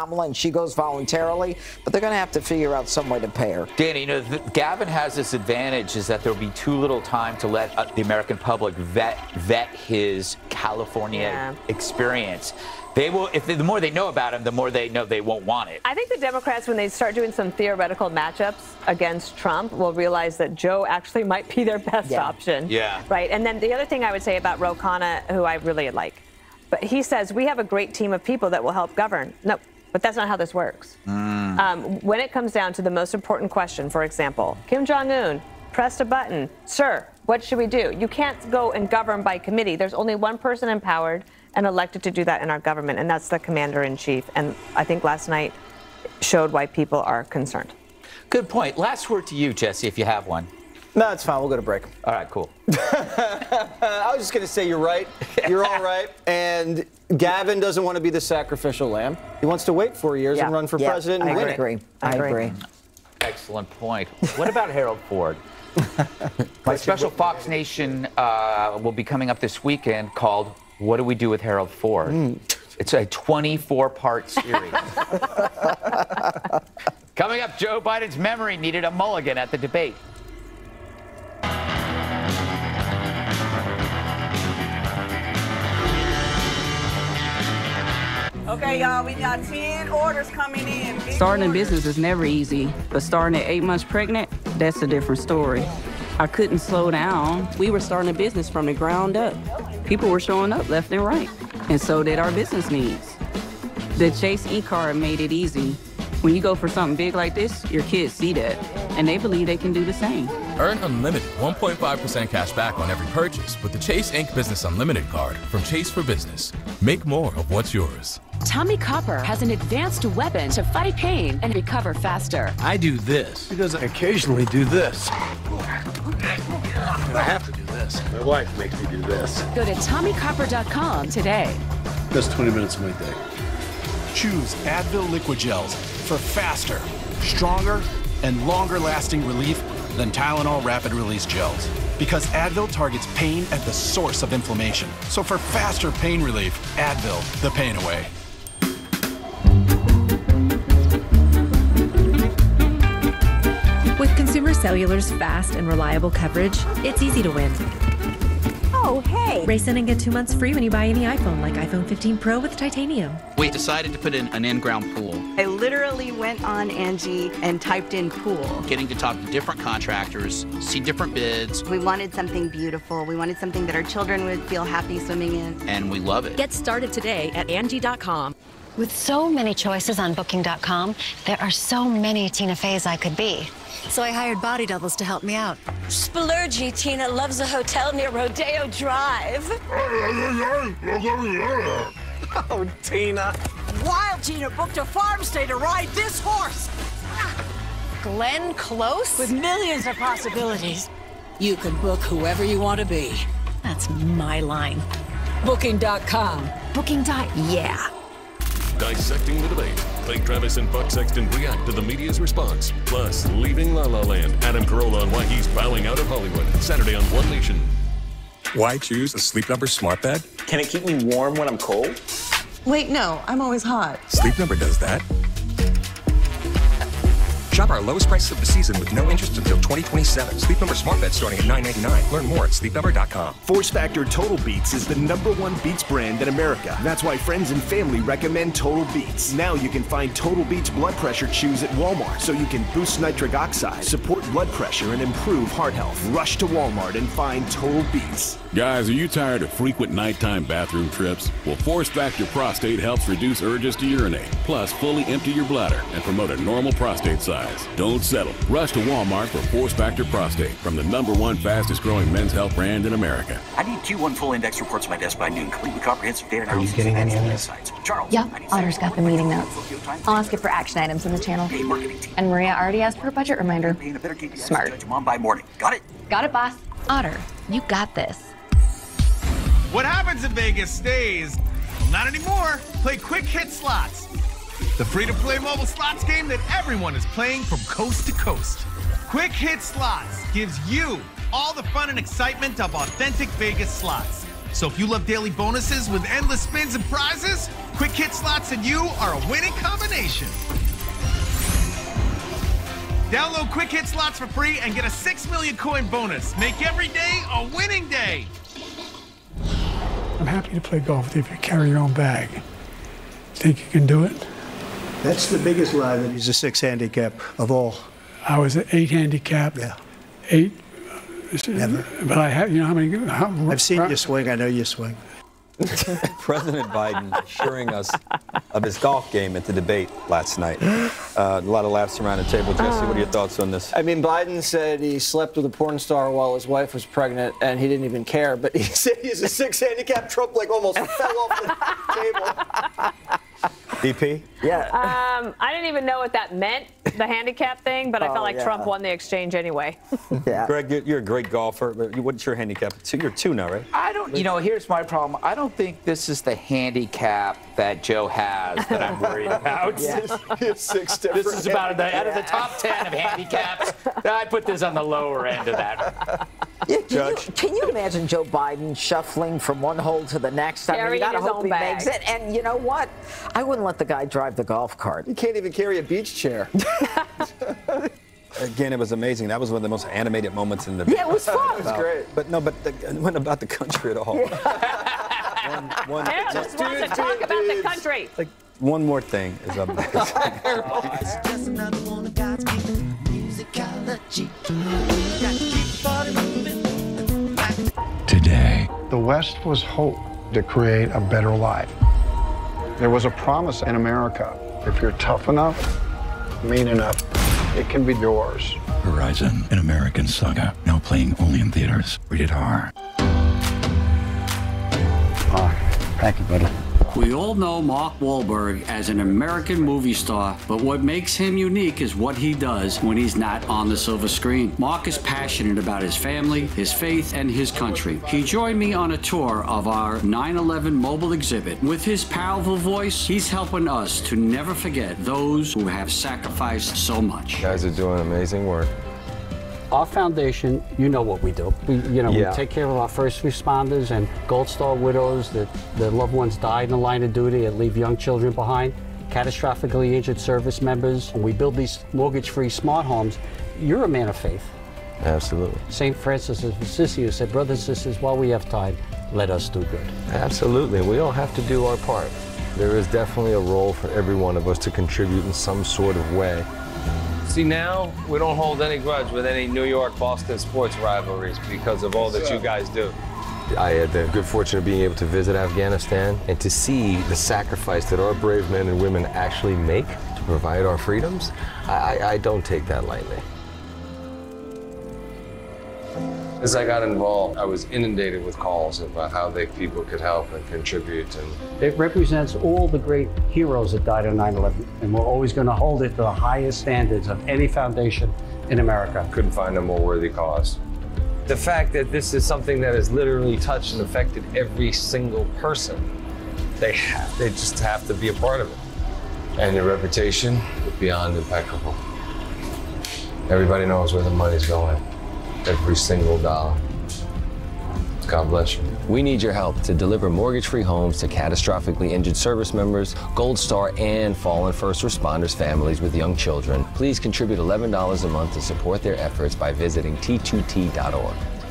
S5: Kamala, and she goes voluntarily, but they're going to have to figure out some way to pay her.
S1: Danny, you know, Gavin has this advantage is that there'll be too little time to let the American public vet his California experience. They will, the more they know about him, the more they know they won't want it.
S2: I think the Democrats, when they start doing some theoretical matchups against Trump, will realize that Joe actually might be their best option.
S1: Yeah.
S2: Right. And then the other thing I would say about Ro Khanna, who I really like, but he says we have a great team of people that will help govern. No, but that's not how this works. When it comes down to the most important question, for example, Kim Jong-un pressed a button. Sir, what should we do? You can't go and govern by committee. There's only one person empowered and elected to do that in our government, and that's the commander-in-chief. And I think last night showed why people are concerned.
S1: Good point. Last word to you, Jesse, if you have one.
S4: No, it's fine. We'll go to break.
S1: All right, cool.
S4: I was just going to say you're right. You're all right. And Gavin doesn't want to be the sacrificial lamb. He wants to wait 4 years and run for president and win it.
S5: I agree.
S1: Excellent point. What about Harold Ford? My special Fox Nation will be coming up this weekend called What Do We Do with Harold Ford? It's a 24-part series. Coming up, Joe Biden's memory needed a mulligan at the debate.
S6: Okay, y'all, we got 10 orders coming in.
S10: Starting a business is never easy, but starting at 8 months pregnant, that's a different story. I couldn't slow down. We were starting a business from the ground up. People were showing up left and right, and so did our business needs. The Chase e-card made it easy. When you go for something big like this, your kids see that, and they believe they can do the same.
S15: Earn unlimited 1.5% cash back on every purchase with the Chase Inc. Business Unlimited card from Chase for Business. Make more of what's yours.
S16: Tommy Copper has an advanced weapon to fight pain and recover faster.
S19: I do this because I occasionally do this. And I have to do this. My wife makes me do this.
S16: Go to TommyCopper.com today.
S19: That's 20 minutes of my day.
S20: Choose Advil Liquid Gels for faster, stronger, and longer-lasting relief than Tylenol Rapid Release Gels. Because Advil targets pain at the source of inflammation. So for faster pain relief, Advil, the pain away.
S28: With Consumer Cellular's fast and reliable coverage, it's easy to win.
S21: Oh, hey!
S28: Race in and get 2 months free when you buy any iPhone, like iPhone 15 Pro with titanium.
S29: We decided to put in an in-ground pool.
S21: I literally went on Angie and typed in pool.
S29: Getting to talk to different contractors, see different bids.
S21: We wanted something beautiful. We wanted something that our children would feel happy swimming in.
S29: And we love it.
S31: Get started today at Angie.com.
S30: With so many choices on Booking.com, there are so many Tina Feys I could be. So I hired body doubles to help me out.
S31: Splurgy Tina loves a hotel near Rodeo Drive.
S19: Oh, Tina.
S6: Wild Tina booked a farm stay to ride this horse.
S31: Glenn Close?
S6: With millions of possibilities. You can book whoever you want to be.
S31: That's my line.
S6: Booking.com.
S31: Yeah.
S11: Dissecting the debate. Clay Travis and Buck Sexton react to the media's response. Plus, leaving La La Land. Adam Carolla on why he's bowing out of Hollywood. Saturday on One Nation.
S32: Why choose a Sleep Number smart bed?
S33: Can it keep me warm when I'm cold?
S34: Wait, no, I'm always hot.
S32: Sleep Number does that. Shop our lowest prices of the season with no interest until 2027. Sleep Number smart bed starting at $9.99. Learn more at sleepnumber.com.
S35: Force Factor Total Beets is the #1 Beets brand in America. That's why friends and family recommend Total Beets. Now you can find Total Beets blood pressure chews at Walmart, so you can boost nitric oxide, support blood pressure, and improve heart health. Rush to Walmart and find Total Beets.
S36: Guys, are you tired of frequent nighttime bathroom trips? Well, Force Factor Prostate helps reduce urges to urinate, plus fully empty your bladder and promote a normal prostate size. Don't settle. Rush to Walmart for Force Factor Prostate from the #1 fastest growing men's health brand in America.
S37: I need Q1 full index reports to my desk by noon, complete with comprehensive data analysis.
S19: Are you getting any of this?
S37: Charles.
S38: Yeah, Otter's got the meeting notes. I'll ask it for action items in the channel. And Maria already asked for a budget reminder. Smart.
S37: By morning. Got it?
S38: Got it, boss. Otter, you got this.
S39: What happens in Vegas stays. Well, not anymore. Play Quick Hit Slots, the free-to-play mobile slots game that everyone is playing from coast to coast. Quick Hit Slots gives you all the fun and excitement of authentic Vegas slots. So if you love daily bonuses with endless spins and prizes, Quick Hit Slots and you are a winning combination. Download Quick Hit Slots for free and get a 6 million coin bonus. Make every day a winning day.
S1: I'm happy to play golf with you if you carry your own bag. Think you can do it?
S2: That's the biggest lie that he's a 6 handicap of all.
S1: I was an 8 handicap.
S2: Yeah.
S1: 8.
S2: Never.
S1: But I have, you know how many?
S2: I've seen you swing. I know you swing.
S3: President Biden assuring us of his golf game at the debate last night. A lot of laughs around the table. Jesse, what are your thoughts on this?
S4: I mean, Biden said he slept with a porn star while his wife was pregnant, and he didn't even care. But he said he's a 6 handicap. Trump almost fell off the table.
S3: DP?
S4: Yeah.
S5: I didn't even know what that meant, the handicap thing, but I felt like Trump won the exchange anyway.
S3: Yeah. Greg, you're a great golfer. But what's your handicap? You're 2 now, right?
S7: I don't, here's my problem. I don't think this is the handicap that Joe has that I'm worried about.
S2: It's 6 different.
S7: This is about out of the top 10 of handicaps. I'd put this on the lower end of that.
S8: Yeah, can you imagine Joe Biden shuffling from one hole to the next? I mean, you gotta hope he makes it. And you know what? I wouldn't let the guy drive the golf cart.
S2: You can't even carry a beach chair.
S3: Again, it was amazing. That was one of the most animated moments in the
S8: Yeah, it was fun.
S2: It was great.
S3: But no, it wasn't about the country at all.
S5: Yeah, just wants to talk about the country.
S3: Like, one more thing is up there.
S9: Today, the West was hoped to create a better life. There was a promise in America. If you're tough enough, mean enough, it can be yours.
S12: Horizon, an American saga, now playing only in theaters. Rated R.
S9: Thank you, buddy.
S13: We all know Mark Wahlberg as an American movie star, but what makes him unique is what he does when he's not on the silver screen. Mark is passionate about his family, his faith, and his country. He joined me on a tour of our 9/11 mobile exhibit. With his powerful voice, he's helping us to never forget those who have sacrificed so much.
S14: You guys are doing amazing work.
S13: Our foundation, you know what we do. We take care of our first responders and Gold Star widows that their loved ones died in the line of duty and leave young children behind, catastrophically injured service members. When we build these mortgage-free smart homes, you're a man of faith.
S14: Absolutely.
S13: St. Francis of Assisi said, brothers and sisters, while we have time, let us do good.
S14: Absolutely. We all have to do our part. There is definitely a role for every one of us to contribute in some sort of way.
S17: See, now we don't hold any grudge with any New York-Boston sports rivalries because of all that you guys do.
S14: I had the good fortune of being able to visit Afghanistan and to see the sacrifice that our brave men and women actually make to provide our freedoms. I don't take that lightly. As I got involved, I was inundated with calls about how people could help and contribute. And
S13: it represents all the great heroes that died on 9/11, and we're always going to hold it to the highest standards of any foundation in America.
S14: Couldn't find a more worthy cause. The fact that this is something that has literally touched and affected every single person, they just have to be a part of it. And your reputation is beyond impeccable. Everybody knows where the money's going. Every single dollar. God bless you.
S3: We need your help to deliver mortgage-free homes to catastrophically injured service members, Gold Star, and fallen first responders families with young children. Please contribute $11 a month to support their efforts by visiting T2T.org.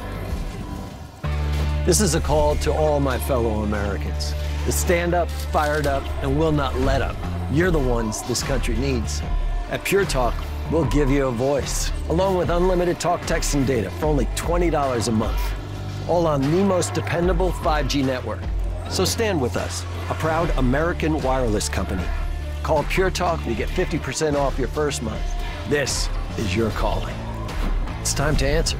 S18: This is a call to all my fellow Americans to stand up, fired up, and will not let up. You're the ones this country needs. At Pure Talk, we'll give you a voice, along with unlimited talk, text, and data for only $20 a month, all on the most dependable 5G network. So stand with us, a proud American wireless company. Call Pure Talk to get 50% off your first month. This is your calling. It's time to answer.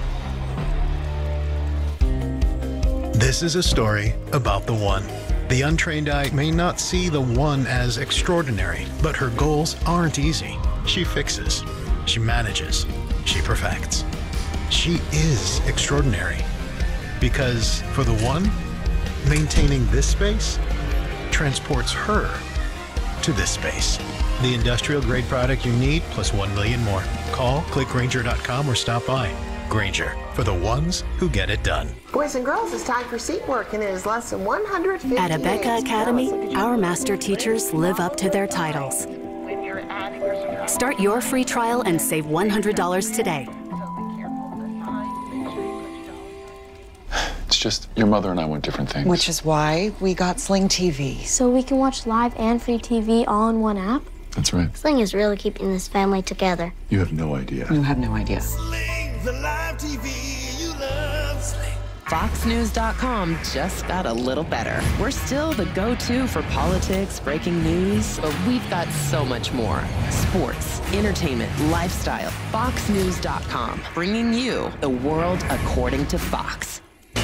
S22: This is a story about the one. The untrained eye may not see the one as extraordinary, but her goals aren't easy. She fixes, she manages, she perfects. She is extraordinary. Because for the one, maintaining this space transports her to this space. The industrial grade product you need plus 1 million more. Call clickgrainger.com or stop by. Grainger, for the ones who get it done.
S6: Boys and girls, it's time for seat work, and it is lesson 150.
S10: At Abeka Academy, our master teachers live up to their titles. Start your free trial and save $100 today.
S11: It's just your mother and I want different things.
S15: Which is why we got Sling TV.
S16: So we can watch live and free TV all in one app?
S11: That's right.
S16: Sling is really keeping this family together.
S11: You have no idea.
S15: You have no idea.
S20: Sling, the live TV you love. Sling.
S21: FoxNews.com just got a little better. We're still the go-to for politics, breaking news, but we've got so much more. Sports, entertainment, lifestyle. FoxNews.com, bringing you the world according to Fox.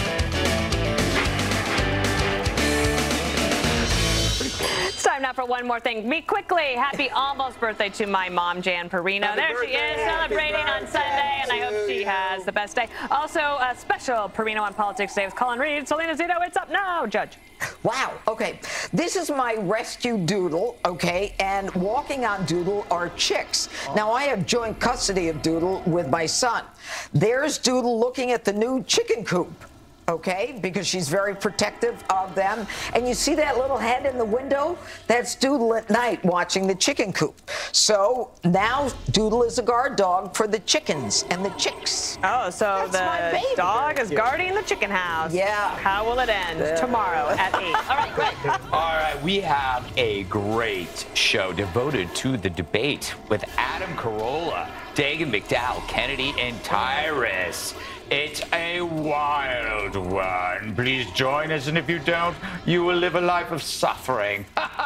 S5: It's time now for one more thing. Me quickly. Happy almost birthday to my mom, Jan Perino. There she is, celebrating on Sunday, and I hope she has the best day. Also, a special Perino on Politics Day with Colin Reed. Selena Zito, it's up now, Judge.
S8: Wow, okay. This is my rescue Doodle, okay, and walking on Doodle are chicks. Now, I have joint custody of Doodle with my son. There's Doodle looking at the new chicken coop. Okay, because she's very protective of them. And you see that little head in the window? That's Doodle at night watching the chicken coop. So now Doodle is a guard dog for the chickens and the chicks.
S5: Oh, so the dog is guarding the chicken house.
S8: Yeah.
S5: How will it end? Tomorrow at 8. All right, great.
S7: All right, we have a great show devoted to the debate with Adam Carolla, Dagan McDowell, Kennedy, and Tyrus. It's a wild one. Please join us, and if you don't, you will live a life of suffering.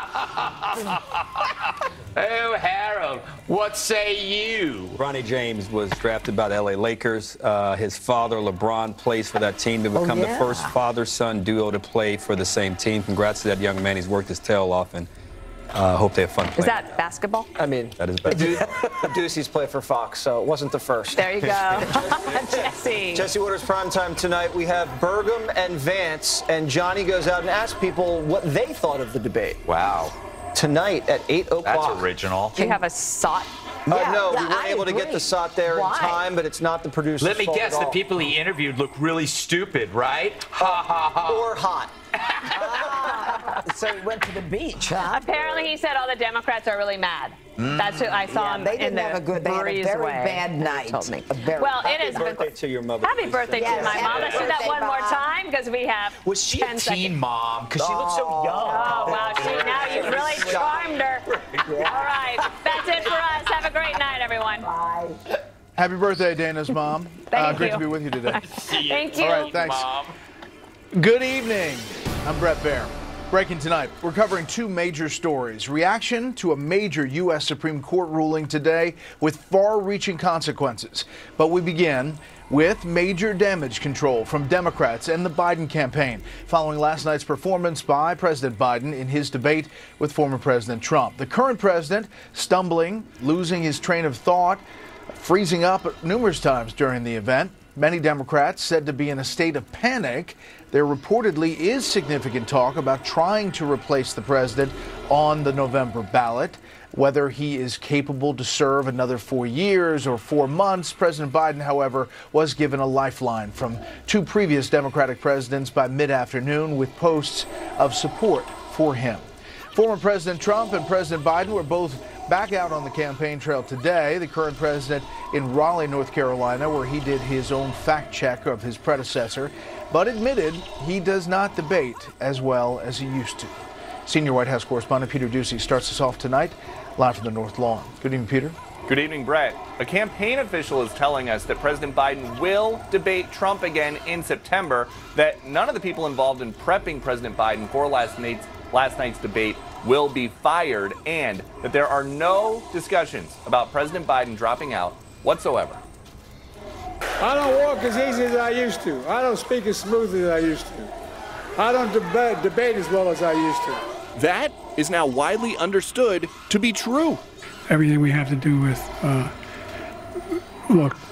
S7: Oh, Harold, what say you?
S23: Bronny James was drafted by the LA Lakers. His father, LeBron, plays for that team to become the first father-son duo to play for the same team. Congrats to that young man. He's worked his tail off, and hope they have fun playing.
S5: Is that basketball?
S4: I mean,
S23: that is basketball.
S4: The Duceys play for Fox, so it wasn't the first.
S5: There you go. Jesse.
S4: Jesse Waters primetime tonight. We have Burgum and Vance, and Johnny goes out and asks people what they thought of the debate.
S7: Wow.
S4: Tonight at 8 o'clock.
S7: That's original.
S5: Do you have a SOT?
S4: No, we weren't able to get the SOT there in time, but it's not the producer's
S7: Let me
S4: fault
S7: guess,
S4: at
S7: the
S4: all.
S7: people he interviewed look really stupid, right? Ha ha ha.
S4: Or hot.
S8: So he went to the beach, huh?
S5: Apparently, he said all the Democrats are really mad. That's who I saw him
S8: they
S5: in
S8: didn't
S5: the
S8: have a good, they had a very bad night.
S5: Told me.
S8: Well,
S5: it is.
S23: Happy birthday to your mother.
S5: Happy birthday to my mom. Let's do that one more time because we have.
S7: Was she
S5: 10
S7: a
S5: seconds.
S7: teen mom? Because she looks so young.
S5: Oh, wow. See, now you've really charmed her. All right. That's it for us. Have a great night, everyone.
S8: Bye.
S24: Happy birthday, Dana's mom.
S5: Thank
S24: Great
S5: you.
S24: to be with you today.
S5: Thank you.
S24: All right, thanks.
S7: Mom.
S24: Good evening. I'm Brett Baer. Breaking tonight, we're covering two major stories. Reaction to a major U.S. Supreme Court ruling today with far-reaching consequences. But we begin with major damage control from Democrats and the Biden campaign following last night's performance by President Biden in his debate with former President Trump. The current president stumbling, losing his train of thought, freezing up numerous times during the event. Many Democrats said to be in a state of panic. There reportedly is significant talk about trying to replace the president on the November ballot. Whether he is capable to serve another 4 years or 4 months, President Biden, however, was given a lifeline from two previous Democratic presidents by mid-afternoon with posts of support for him. Former President Trump and President Biden were both back out on the campaign trail today. The current president in Raleigh, North Carolina, where he did his own fact check of his predecessor, but admitted he does not debate as well as he used to. Senior White House correspondent Peter Doocy starts us off tonight, live from the North Lawn. Good evening, Peter.
S25: Good evening, Brett. A campaign official is telling us that President Biden will debate Trump again in September, that none of the people involved in prepping President Biden for last night's debate will be fired, and that there are no discussions about President Biden dropping out whatsoever.
S26: I don't walk as easy as I used to. I don't speak as smooth as I used to. I don't debate as well as I used to.
S35: That is now widely understood to be true.
S1: Everything we have to do with, look,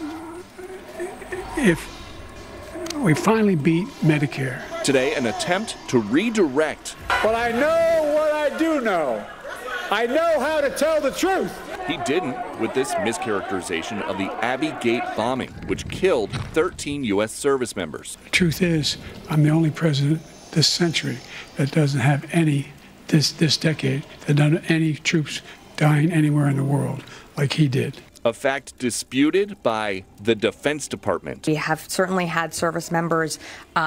S1: if we finally beat Medicare.
S35: Today, an attempt to redirect.
S26: But I know what I do know. I know how to tell the truth.
S2: He didn't with this mischaracterization of the Abbey Gate bombing, which killed 13 U.S. service members.
S1: The truth is, I'm the only president this century that doesn't have this decade, that doesn't have any troops dying anywhere in the world like he did.
S2: A fact disputed by the Defense Department.
S9: We have certainly had service members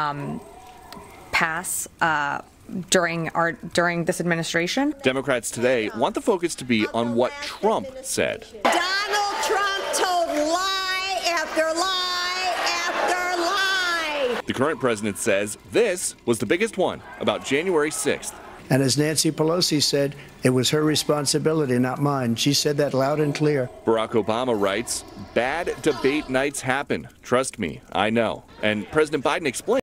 S9: pass during this administration.
S2: Democrats today want the focus to be on what Trump said.
S6: Donald Trump told lie after lie after lie.
S2: The current president says this was the biggest one about January 6th.
S12: And as Nancy Pelosi said, it was her responsibility, not mine. She said that loud and clear.
S2: Barack Obama writes, bad debate nights happen. Trust me, I know. And President Biden explained